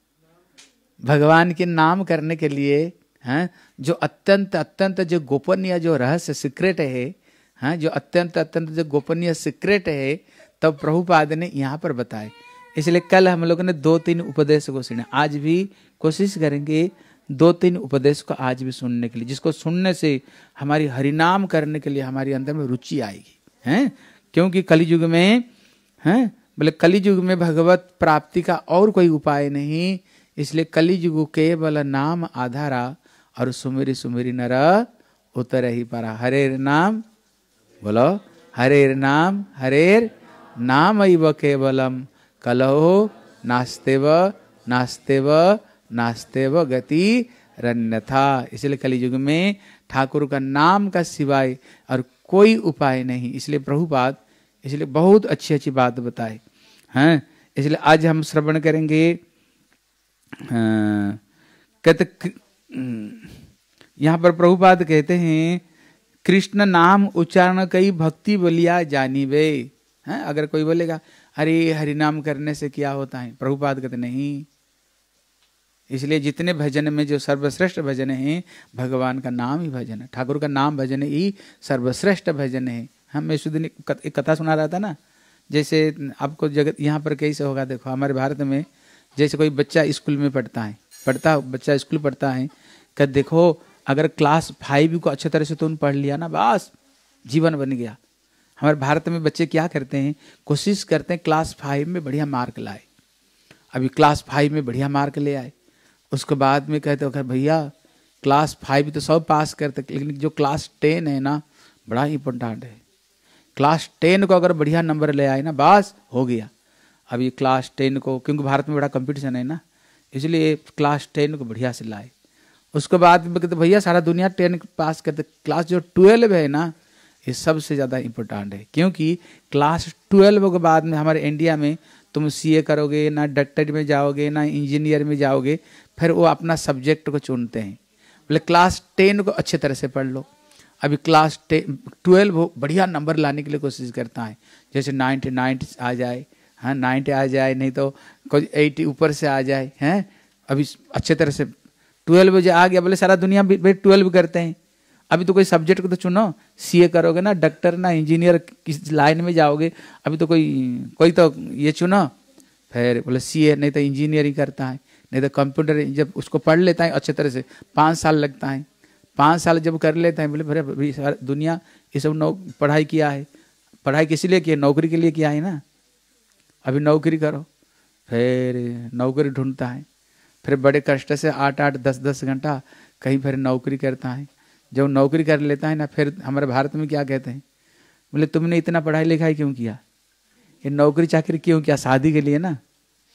भगवान के नाम करने के लिए, हैं, जो अत्यंत अत्यंत जो गोपनीय जो रहस्य सीक्रेट है, हैं, जो अत्यंत अत्यंत जो गोपनीय सीक्रेट है, तब प्रभुपाद ने यहाँ पर बताए। इसलिए कल हम लोगों ने दो तीन उपदेश को सुना, आज भी कोशिश करेंगे दो तीन उपदेश को आज भी सुनने के लिए, जिसको सुनने से हमारी हरिनाम करने के लिए हमारे अंदर में रुचि आएगी, हैं? क्योंकि कलियुग में, हैं, बोले कलियुग में भगवत प्राप्ति का और कोई उपाय नहीं। इसलिए कलियुग केवल नाम आधारा, और सुमेरी सुमेरी नर उतर ही पारा। हरेर नाम, बोलो हरेर नाम, हरेर नाम अइव केवलम, कलहो नास्तेव नास्तेव नास्तेव गति रन्यथा। इसलिए कलियुग में ठाकुर का नाम का सिवाय और कोई उपाय नहीं। इसलिए प्रभुपाद इसलिए बहुत अच्छी अच्छी बात बताए, हैं? इसलिए आज हम श्रवण करेंगे, कहते यहाँ पर प्रभुपाद कहते हैं, कृष्ण नाम उच्चारण कई भक्ति बोलिया जानी वे, हैं? अगर कोई बोलेगा अरे हरिनाम करने से क्या होता है, प्रभुपाद कहते नहीं। इसलिए जितने भजन में जो सर्वश्रेष्ठ भजन है, भगवान का नाम ही भजन है, ठाकुर का नाम भजन ही सर्वश्रेष्ठ भजन है। हम मैं शुद्ध एक कथा सुना रहा था ना, जैसे आपको जगत यहाँ पर कैसे होगा, देखो हमारे भारत में जैसे कोई बच्चा स्कूल में पढ़ता है, पढ़ता बच्चा स्कूल पढ़ता है, कि देखो अगर क्लास फाइव को अच्छे तरह से तुम पढ़ लिया ना, बस जीवन बन गया। हमारे भारत में बच्चे क्या करते हैं, कोशिश करते हैं क्लास फाइव में बढ़िया मार्क लाए। अभी क्लास फाइव में बढ़िया मार्क ले आए, उसके बाद में कहते हो भैया क्लास फाइव तो सब पास करते, लेकिन जो क्लास टेन है ना बड़ा इम्पोर्टेंट है। क्लास टेन को अगर बढ़िया नंबर ले आए ना, बस हो गया। अभी क्लास टेन को, क्योंकि भारत में बड़ा कंपटीशन है ना, इसलिए क्लास टेन को बढ़िया से लाए। उसके बाद में कहते भैया सारा दुनिया टेन पास करते, क्लास जो ट्वेल्व है ना ये सबसे ज़्यादा इम्पोर्टेंट है। क्योंकि क्लास ट्वेल्व के बाद में हमारे इंडिया में तुम सीए करोगे ना, डॉक्टर में जाओगे ना, इंजीनियर में जाओगे, फिर वो अपना सब्जेक्ट को चुनते हैं। बोले क्लास टेन को अच्छे तरह से पढ़ लो। अभी क्लास टेन ट्वेल्व बढ़िया नंबर लाने के लिए कोशिश करता है, जैसे नाइन्टी नाइन्टी आ जाए, हाँ नाइन्टी आ जाए, नहीं तो कोई एटी ऊपर से आ जाए, हैं अभी अच्छे तरह से ट्वेल्व जो आ गया। बोले सारा दुनिया भी ट्वेल्व करते हैं। अभी तो कोई सब्जेक्ट को तो चुनो, सीए करोगे ना, डॉक्टर ना, इंजीनियर किस लाइन में जाओगे। अभी तो कोई कोई तो ये चुनो, फिर बोले सीए, नहीं तो इंजीनियरिंग करता है, नहीं तो कंप्यूटर। जब उसको पढ़ लेता है अच्छे तरह से, पाँच साल लगता है, पाँच साल जब कर लेता है, बोले भरे सारा दुनिया ये सब नौ पढ़ाई किया है, पढ़ाई किस लिए किया, नौकरी के लिए किया है ना। अभी नौकरी करो, फिर नौकरी ढूंढता है, फिर बड़े कष्ट से आठ आठ दस दस घंटा कहीं फिर नौकरी करता है। जब नौकरी कर लेता है ना, फिर हमारे भारत में क्या कहते हैं, बोले तुमने इतना पढ़ाई लिखाई क्यों किया, ये नौकरी चाकरी क्यों किया, शादी के लिए ना।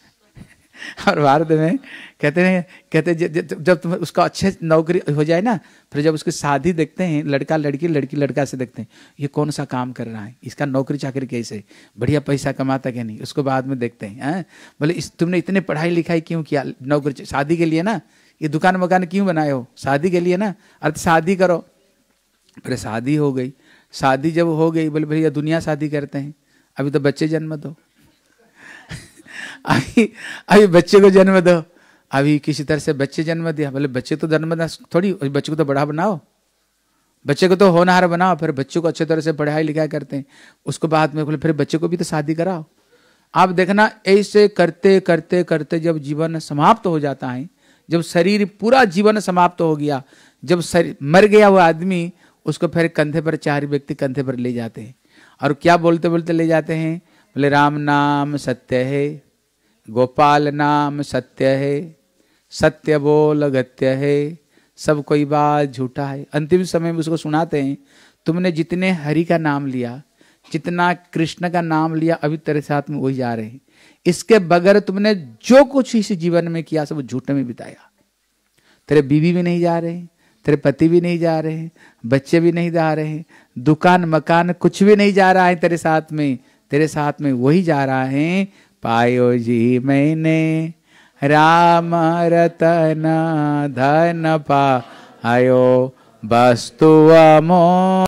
और भारत में कहते हैं, कहते जब, जब तुम उसका अच्छे नौकरी हो जाए ना, फिर जब उसकी शादी देखते हैं, लड़का लड़की लड़की लड़का से देखते हैं, ये कौन सा काम कर रहा है, इसका नौकरी चाकरी कैसे, बढ़िया पैसा कमाता क्या नहीं, उसको बाद में देखते हैं। बोले इस तुमने इतने पढ़ाई लिखाई क्यों किया, नौकरी शादी के लिए ना, ये दुकान मकान क्यों बनाए हो, शादी के लिए ना, अरे शादी करो। फिर शादी हो गई, शादी जब हो गई, बोले भैया दुनिया शादी करते हैं, अभी तो बच्चे जन्म दो। अभी अभी बच्चे को जन्म दो, अभी किसी तरह से बच्चे जन्म दिया, बोले बच्चे तो जन्म देना थोड़ी, बच्चे को तो बड़ा बनाओ, बच्चे को तो होनहार बनाओ। फिर बच्चों को अच्छे तरह से पढ़ाई लिखाई करते हैं, उसके बाद में बोले फिर बच्चे को भी तो शादी कराओ। आप देखना ऐसे करते करते करते जब जीवन समाप्त हो जाता है, जब शरीर पूरा जीवन समाप्त हो गया, जब शरीर मर गया वो आदमी, उसको फिर कंधे पर चार व्यक्ति कंधे पर ले जाते हैं, और क्या बोलते बोलते ले जाते हैं, बोले राम नाम सत्य है, गोपाल नाम सत्य है, सत्य बोल गत्य है, सब कोई बात झूठा है। अंतिम समय में उसको सुनाते हैं, तुमने जितने हरि का नाम लिया, जितना कृष्ण का नाम लिया, अभी तेरे साथ में वही जा रहे हैं। इसके बगैर तुमने जो कुछ इस जीवन में किया सब झूठे में बिताया। तेरे बीवी भी नहीं जा रहे, तेरे पति भी नहीं जा रहे, बच्चे भी नहीं जा रहे, दुकान मकान कुछ भी नहीं जा रहा है तेरे साथ में, तेरे साथ में वही जा रहा है। पायो जी मैंने राम रतन धन पायो, वस्तु अमो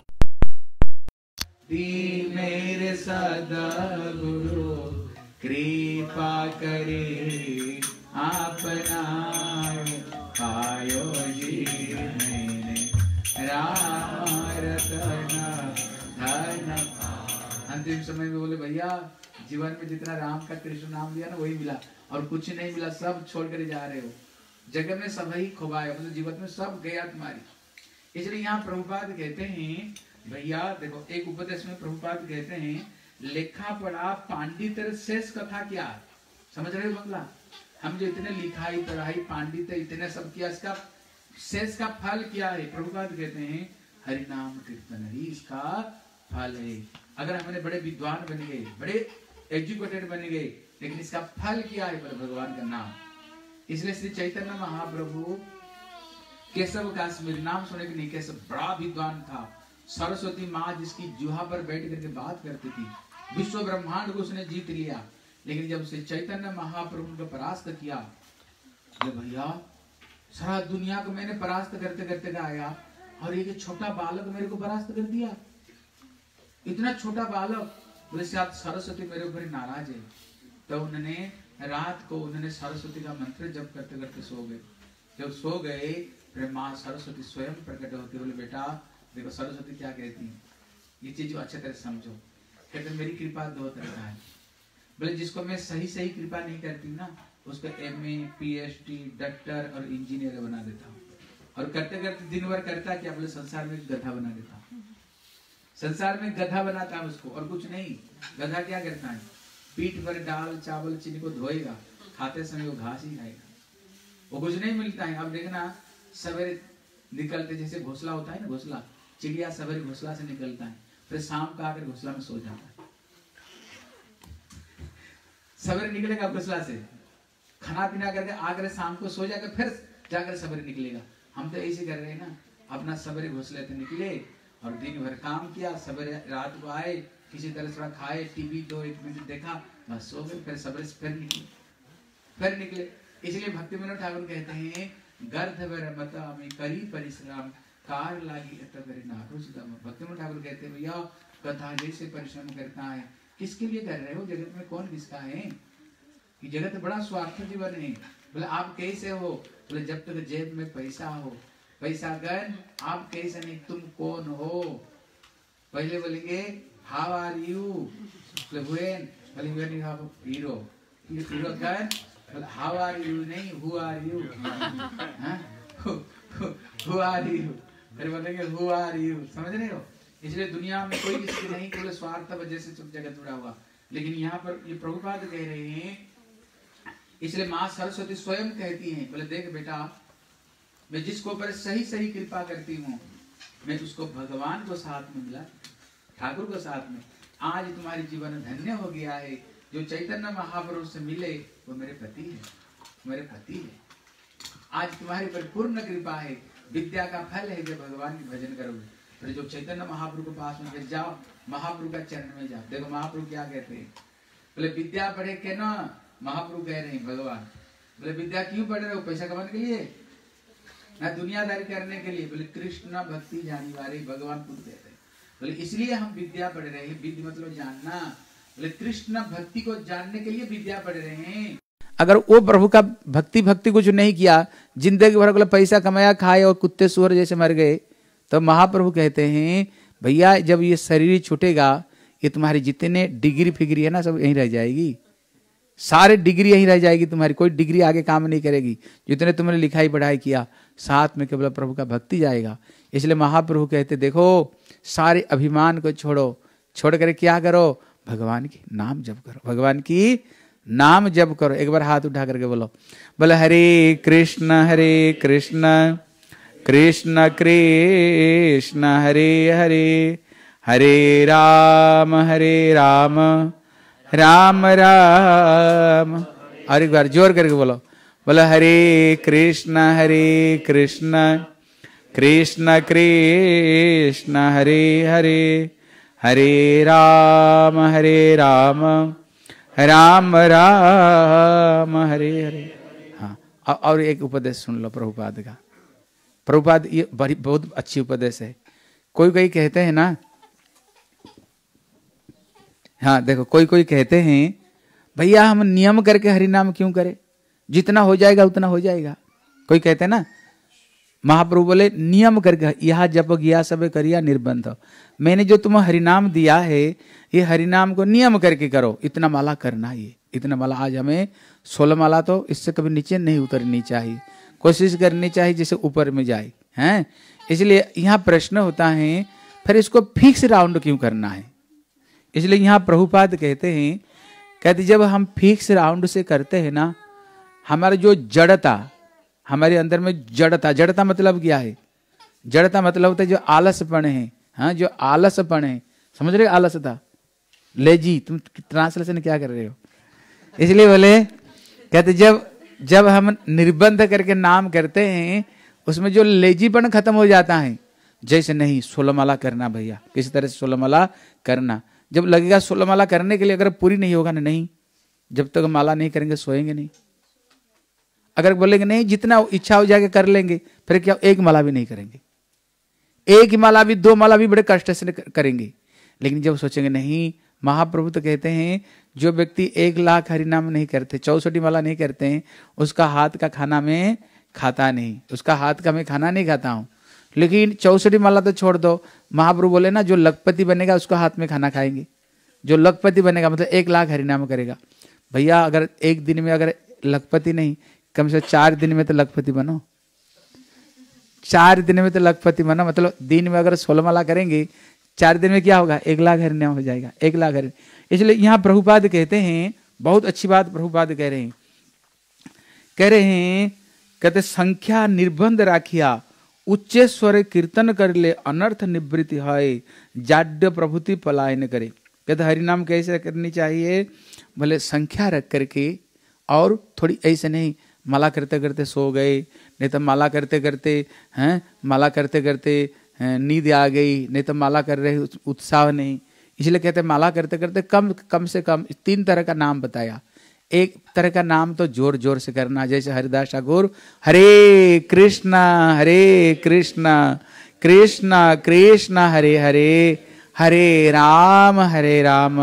मेरे सदा गुरु, कृपा करे आपना, पायो जी मैंने राम रतन धन। अंतिम समय में बोले भैया जीवन में जितना राम का कृष्ण नाम लिया ना वही मिला, और कुछ नहीं मिला, सब छोड़ कर जा रहे हो, जगत में सब ही खोबाया, मतलब जीवन में सब गया तुम्हारी। इसलिए यहाँ प्रभुपाद कहते हैं, भैया देखो एक उपदेश में प्रभुपाद कहते हैं, लेखा पढ़ा पांडित शेष कथा क्या, समझ रहे हो बंगला, हम जो इतने लिखाई पढ़ाई पांडित इतने सब किया, इसका शेष का फल क्या है। प्रभुपाद कहते हैं हरिनाम कीर्तन ही इसका फल है। अगर हमने बड़े विद्वान बन गए, बड़े एजुकेटेड बन गए, लेकिन इसका फल क्या है, भगवान का नाम। इसलिए श्री चैतन्य महाप्रभु केशव काश्मीर नाम सुने कि नहीं, केशव बड़ा विद्वान था, सरस्वती माँ जिसकी जुहा पर बैठ करके बात करती थी, विश्व ब्रह्मांड को उसने जीत लिया। लेकिन जब से चैतन्य महाप्रभु को परास्त किया, भैया सारा दुनिया को मैंने परास्त करते करते आया, और एक छोटा बालक मेरे को परास्त कर दिया, इतना छोटा बालक। बोले शायद सरस्वती मेरे ऊपर नाराज है। तो उन्होंने रात को उन्होंने सरस्वती का मंत्र जप करते करते सो गए। जब सो गए फिर माँ सरस्वती स्वयं प्रकट होती, बोले बेटा देखो सरस्वती क्या कहती है, ये चीज अच्छे तरह समझो। कहते मेरी कृपा दो तरह का है, बोले जिसको मैं सही सही कृपा नहीं करती ना, उसको M A P H D doctor और इंजीनियर बना देता हूँ। और करते करते दिन भर करता क्या, बोले संसार में गधा बना देता, संसार में गधा बनाता है उसको, और कुछ नहीं। गधा क्या करता है, पीठ पर दाल चावल चीनी को धोएगा, खाते समय वो घास ही खाएगा, वो कुछ नहीं मिलता है। अब देखना सवेरे निकलते, जैसे घोंसला होता है ना, घोंसला, चिड़िया सवेरे घोंसला से निकलता है, फिर शाम का आकर घोंसला में सो जाता है। सवेरे निकलेगा घोंसला से, खाना पीना करके आकर शाम को सो जाकर फिर जाकर सवेरे निकलेगा। हम तो ऐसे कर रहे हैं ना, अपना सवेरे घोंसले से निकले और दिन भर काम किया, सवेरे रात को आए, किसी तरह थोड़ा खाए, टीवी दो एक मिनट देखा, बस सो गए, फिर सवेरे से फिर निकले फिर निकले इसलिए भक्ति विनोद ठाकुर कहते हैं, गर्द वर मता में करी परिश्रम कार लागी भक्ति विनोद ठाकुर कहते हैं, भैया कथा जैसे परिश्रम करता है, किसके लिए कर रहे हो, जगत में कौन किसका है, कि जगत बड़ा स्वार्थ जीवन है। बोले आप कैसे हो, बोले जब तक जेब में पैसा हो, पैसा गन, आप कैसे नहीं, तुम कौन हो। पहले बोलेंगे हाउ आर यू, बोले हीरो, हीरो गन, हाउ आर यू नहीं, who are you, who are you, फिर बोलेंगे हु आर यू, समझ रहे हो। इसलिए दुनिया में कोई किसी नहीं, बोले स्वार्थ वजह से सब जगत जुड़ा हुआ, लेकिन यहाँ पर ये प्रभुपाद कह रहे हैं, इसलिए माँ सरस्वती स्वयं कहती हैं, बोले देख बेटा, मैं जिसको ऊपर सही सही कृपा करती हूँ, मैं उसको भगवान को साथ में मिला, ठाकुर को साथ में। आज तुम्हारी जीवन धन्य हो गया है, जो चैतन्य महाप्रभु से मिले वो मेरे पति है, मेरे पति है। आज तुम्हारी पर पूर्ण कृपा है, विद्या का फल है जब भगवान की भजन करोगे। फिर जो चैतन्य महाप्रभु के पास में जाओ, महाप्रभु का चरण में जाओ। देखो महाप्रभु क्या कहते हैं, बोले विद्या पढ़े के ना, महाप्रभु कह रहे हैं भगवान, बोले विद्या क्यों पढ़ रहे हो, पैसा कमाने के लिए ना दुनियादारी करने के लिए, बोले कृष्ण भक्ति जानी वाले भगवान खुद कहते हैं। बोले इसलिए हम विद्या पढ़ रहे हैं, विद्या मतलब जानना, बोले कृष्ण भक्ति को जानने के लिए विद्या पढ़ रहे हैं। अगर वो प्रभु का भक्ति भक्ति कुछ नहीं किया, जिंदगी भर बोले पैसा कमाया, खाए और कुत्ते सुअर जैसे मर गए, तो महाप्रभु कहते हैं भैया जब ये शरीर छूटेगा, ये तुम्हारी जितने डिग्री फिग्री है ना सब यहीं रह जाएगी, सारे डिग्री यहीं रह जाएगी तुम्हारी, कोई डिग्री आगे काम नहीं करेगी। जितने तुमने लिखाई पढ़ाई किया, साथ में केवल प्रभु का भक्ति जाएगा। इसलिए महाप्रभु कहते देखो सारे अभिमान को छोड़ो, छोड़ कर क्या करो, भगवान की नाम जप करो, भगवान की नाम जप करो। एक बार हाथ उठा करके बोलो, बोले हरे कृष्ण हरे कृष्ण कृष्ण कृष्ण हरे हरे, हरे राम हरे राम राम राम। और एक बार जोर करके बोलो, बोलो हरे कृष्ण हरे कृष्ण कृष्ण कृष्ण हरे हरे, हरे राम हरे राम राम राम हरे हरे। हाँ, और एक उपदेश सुन लो प्रभुपाद का। प्रभुपाद ये बड़ी बहुत अच्छी उपदेश है। कोई कोई कहते हैं ना, हाँ देखो कोई कोई कहते हैं भैया हम नियम करके हरिनाम क्यों करें, जितना हो जाएगा उतना हो जाएगा। कोई कहते हैं ना, महाप्रभु बोले नियम करके, यह जप गया सब करिया निर्बंध, मैंने जो तुम्हें हरिनाम दिया है ये हरिनाम को नियम करके करो, इतना माला करना है, ये इतना माला। आज हमें सोलह माला तो इससे कभी नीचे नहीं उतरनी चाहिए, कोशिश करनी चाहिए जैसे ऊपर में जाए हैं। इसलिए यहाँ प्रश्न होता है फिर इसको फिक्स राउंड क्यों करना है। इसलिए यहाँ प्रभुपाद कहते हैं, कहते जब हम फिक्स राउंड से करते हैं ना, हमारा जो जड़ता, हमारे अंदर में जड़ता, जड़ता मतलब क्या है, जड़ता मतलब होता है जो आलसपन है, हाँ जो आलसपन है, समझ रहे हो आलसता, लेजी, तुम ट्रांसलेशन क्या कर रहे हो। इसलिए बोले कहते जब जब हम निर्बंध करके नाम करते हैं उसमें जो लेजीपन खत्म हो जाता है। जैसे नहीं सोलह माला करना भैया, किसी तरह से सोलह माला करना, जब लगेगा सोलह माला करने के लिए अगर पूरी नहीं होगा ना, नहीं जब तक माला नहीं करेंगे सोएंगे नहीं। अगर बोलेंगे नहीं जितना इच्छा हो जाएगा कर लेंगे, फिर क्या एक माला भी नहीं करेंगे, एक माला भी दो माला भी बड़े कष्ट से करेंगे। लेकिन जब सोचेंगे नहीं, महाप्रभु तो कहते हैं जो व्यक्ति एक लाख हरिनाम नहीं करते, चौसठी माला नहीं करते हैं, उसका हाथ का खाना मैं खाता नहीं, उसका हाथ का मैं खाना नहीं खाता हूँ। लेकिन चौसठी माला तो छोड़ दो, महाप्रभु बोले ना जो लखपति बनेगा उसका हाथ में खाना खाएंगे। जो लखपति बनेगा मतलब एक लाख हरिनाम करेगा। भैया अगर एक दिन में अगर लखपति नहीं, कम से कम चार दिन में तो लखपति बनो। चार दिन में तो लखपति बना, मतलब दिन में अगर सोलह माला करेंगे चार दिन में क्या होगा, एक लाख हरिनाम हो जाएगा, एक लाख हरिनाम। इसलिए यहाँ प्रभुपाद कहते हैं, बहुत अच्छी बात प्रभुपाद कह रहे हैं, कह रहे हैं कहते संख्या निर्बंध राखिया, उच्च स्वर कीर्तन कर ले, अनर्थ निवृत्ति है, जाड्य प्रभुति पलायन करे। कहते हरिनाम कैसे करनी चाहिए, भले संख्या रख करके, और थोड़ी ऐसे नहीं माला करते करते सो गए, नहीं तो माला करते करते हैं माला करते करते नींद आ गई, नहीं तो माला कर रहे उत्साह नहीं। इसलिए कहते माला करते करते कम कम से कम तीन तरह का नाम बताया। एक तरह का नाम तो जोर जोर से करना, जैसे हरिदास ठाकुर हरे कृष्णा हरे कृष्णा कृष्णा कृष्णा हरे हरे, हरे राम हरे राम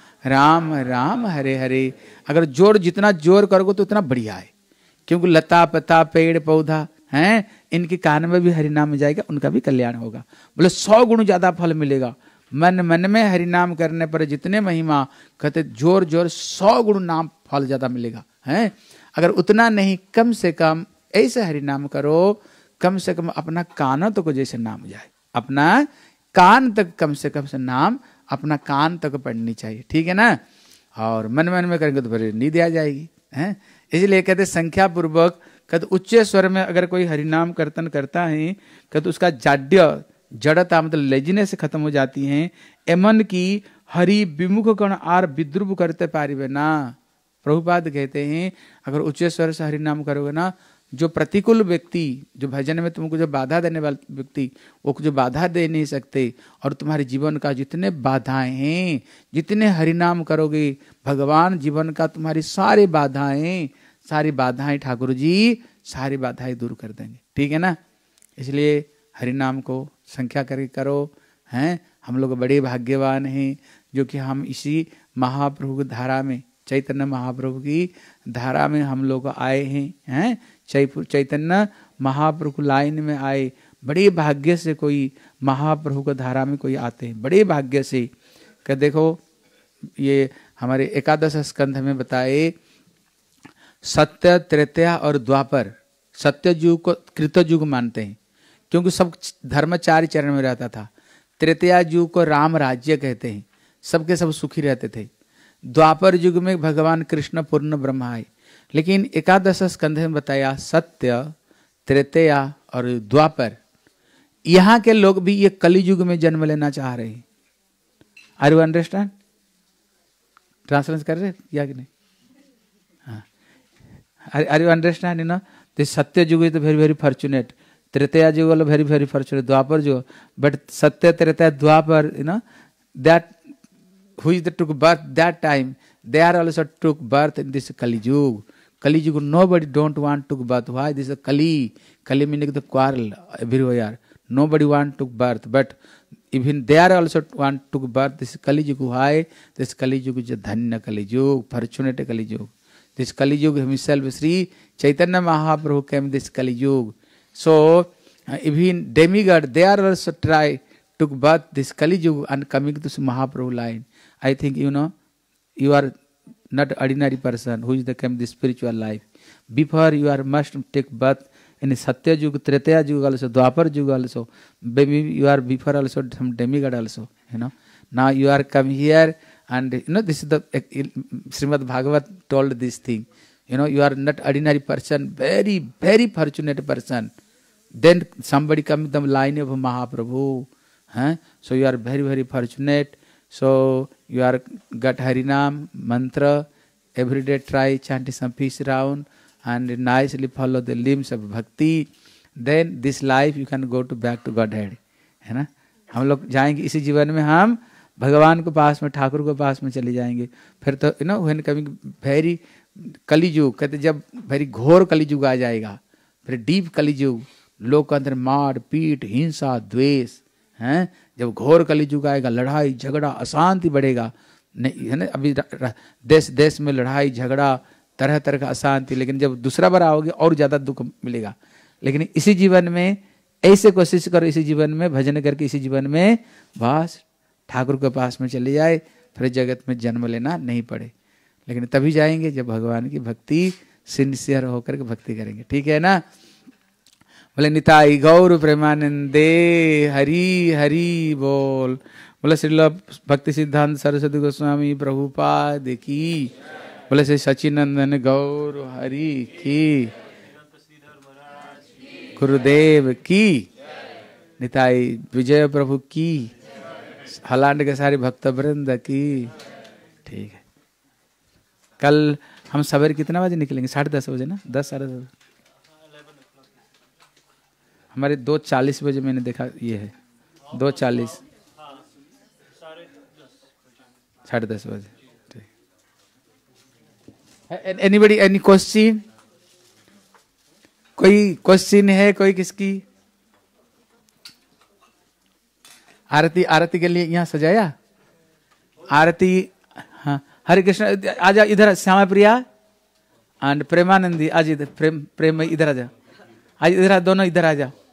राम राम हरे हरे। अगर जोर जितना जोर करोगे तो उतना बढ़िया है, क्योंकि लता पता पेड़ पौधा हैं इनके कान में भी हरिनाम में जाएगा, उनका भी कल्याण होगा। बोले सौ गुण ज्यादा फल मिलेगा। मन मन में हरिनाम करने पर जितने महिमा, कहते जोर जोर सौ गुण नाम फल ज्यादा मिलेगा हैं। अगर उतना नहीं, कम से कम ऐसे हरिनाम करो, कम से कम अपना कानों तक को जैसे नाम जाए, अपना कान तक कम से कम से नाम अपना कान तक पढ़नी चाहिए, ठीक है ना। और मन मन में करेंगे तो फिर नींद आ जाएगी हैं। इसलिए कहते संख्या पूर्वक, कहते उच्च स्वर में अगर कोई हरिनाम कीर्तन करता है, कहते उसका जाड्य जड़ता मतलब लेजीनेस खत्म हो जाती है। एमन की हरि विमुख कण आर विद्रुप करते पारिबे ना। प्रभुपाद कहते हैं अगर उच्च स्वर से हरिनाम करोगे ना, जो प्रतिकूल व्यक्ति, जो भजन में तुमको जो बाधा देने वाले व्यक्ति, वो जो बाधा दे नहीं सकते। और तुम्हारे जीवन का जितने बाधाएं हैं, जितने हरिनाम करोगे, भगवान जीवन का तुम्हारी सारी बाधाएं सारी बाधाएं ठाकुर जी सारी बाधाएं दूर कर देंगे, ठीक है ना। इसलिए हरिनाम को संख्या करके करो हैं। हम लोग बड़े भाग्यवान हैं जो कि हम इसी महाप्रभु की धारा में, चैतन्य महाप्रभु की धारा में हम लोग आए हैं हैं चैतन्य महाप्रभु लाइन में आए। बड़े भाग्य से कोई महाप्रभु की धारा में कोई आते हैं, बड़े भाग्य से। कि देखो ये हमारे एकादश स्कंध में बताए, सत्य त्रेतया और द्वापर, सत्य युग को कृत युग मानते हैं क्योंकि सब धर्म चार चरण में रहता था। त्रेतया युग को राम राज्य कहते हैं, सबके सब सुखी रहते थे। द्वापर युग में भगवान कृष्ण पूर्ण ब्रह्मा है। लेकिन एकादश स्कंध में बताया सत्य त्रेतया और द्वापर, यहाँ के लोग भी ये कली युग में जन्म लेना चाह रहे हैं। Are you understand? ट्रांसलेट कर रहे या कि नहीं? Are you understand? You know this Satya Yuga is very very fortunate, Treta Yuga वाला very very fortunate, Dvapara Yuga, but Satya Treta Dvapara, you know that who is the took birth that time, they are also took birth in this Kali Yuga. Kali Yuga, nobody don't want to birth. Why? This is a Kali. Kali meaning the quarrel everywhere. Nobody want to birth, but even they are also want to birth. This Kali Yuga. Why? This Kali Yuga is a Dhanya Kali Yuga, fortunate Kali Yuga. This Kali Yuga himself, Sri Chaitanya Mahaprabhu came this Kali Yuga. So uh, even demigod, they are also try took birth this Kali Yuga and coming to this Mahaprabhu line. I think you know you are not ordinary person who is the came this spiritual life. Before you are must take birth in Satya Yuga, Tretaya Yuga also, Dwapar Yuga also. Maybe you are before also some demigod also. You know. Now you are come here and you know this is the Srimad Bhagavat told this thing. You know you are not ordinary person, very very fortunate person. Then somebody come in the line of Mahaprabhu. Huh? So you are very very fortunate. So you are got Harinam mantra every day. Try chanting some peace round and nicely follow the limbs of bhakti. Then this life you can go to back to Godhead, है ना। हम लोग जाएंगे इसी जीवन में, हम भगवान के पास में, ठाकुर के पास में चले जाएंगे। फिर तो you know when coming very Kaliyuga, कहते जब वेरी घोर कलियुग आ जाएगा, फिर डीप कलियुग, लोग के अंदर मार पीट हिंसा द्वेष हैं। जब घोर कलियुग आएगा, लड़ाई झगड़ा अशांति बढ़ेगा, नहीं है ना। अभी देश देश में लड़ाई झगड़ा तरह तरह का अशांति, लेकिन जब दूसरा बार आओगे और ज्यादा दुख मिलेगा। लेकिन इसी जीवन में ऐसे कोशिश करो, इसी जीवन में भजन करके इसी जीवन में बस ठाकुर के पास में चले जाए, फिर जगत में जन्म लेना नहीं पड़े। लेकिन तभी जाएंगे जब भगवान की भक्ति सिंसियर होकर के भक्ति करेंगे, ठीक है ना। बोले निताई गौर प्रेमानंदे हरि हरि बोल। बोले श्रील भक्ति सिद्धांत सरस्वती गोस्वामी प्रभुपाद की। बोले श्री सचिनंदन गौर हरि की। गुरुदेव की। निताई विजय प्रभु की। हॉलैंड के सारे भक्त वृंद की। ठीक है, कल हम सवेरे कितना बजे निकलेंगे? साढ़े दस बजे ना? दस साढ़े दस। हमारे दो चालीस बजे मैंने देखा ये है, दो चालीस साढ़े दस बजे। Anybody any question? कोई क्वेश्चन है कोई किसकी? आरती आरती के लिए यहाँ सजाया आरती। हाँ, हरे कृष्ण। आजा इधर श्यामा प्रिया एंड प्रेमानंदी। आज इधर प्रेम प्रेम इधर आ जा। आज इधर दोनों इधर आ जा।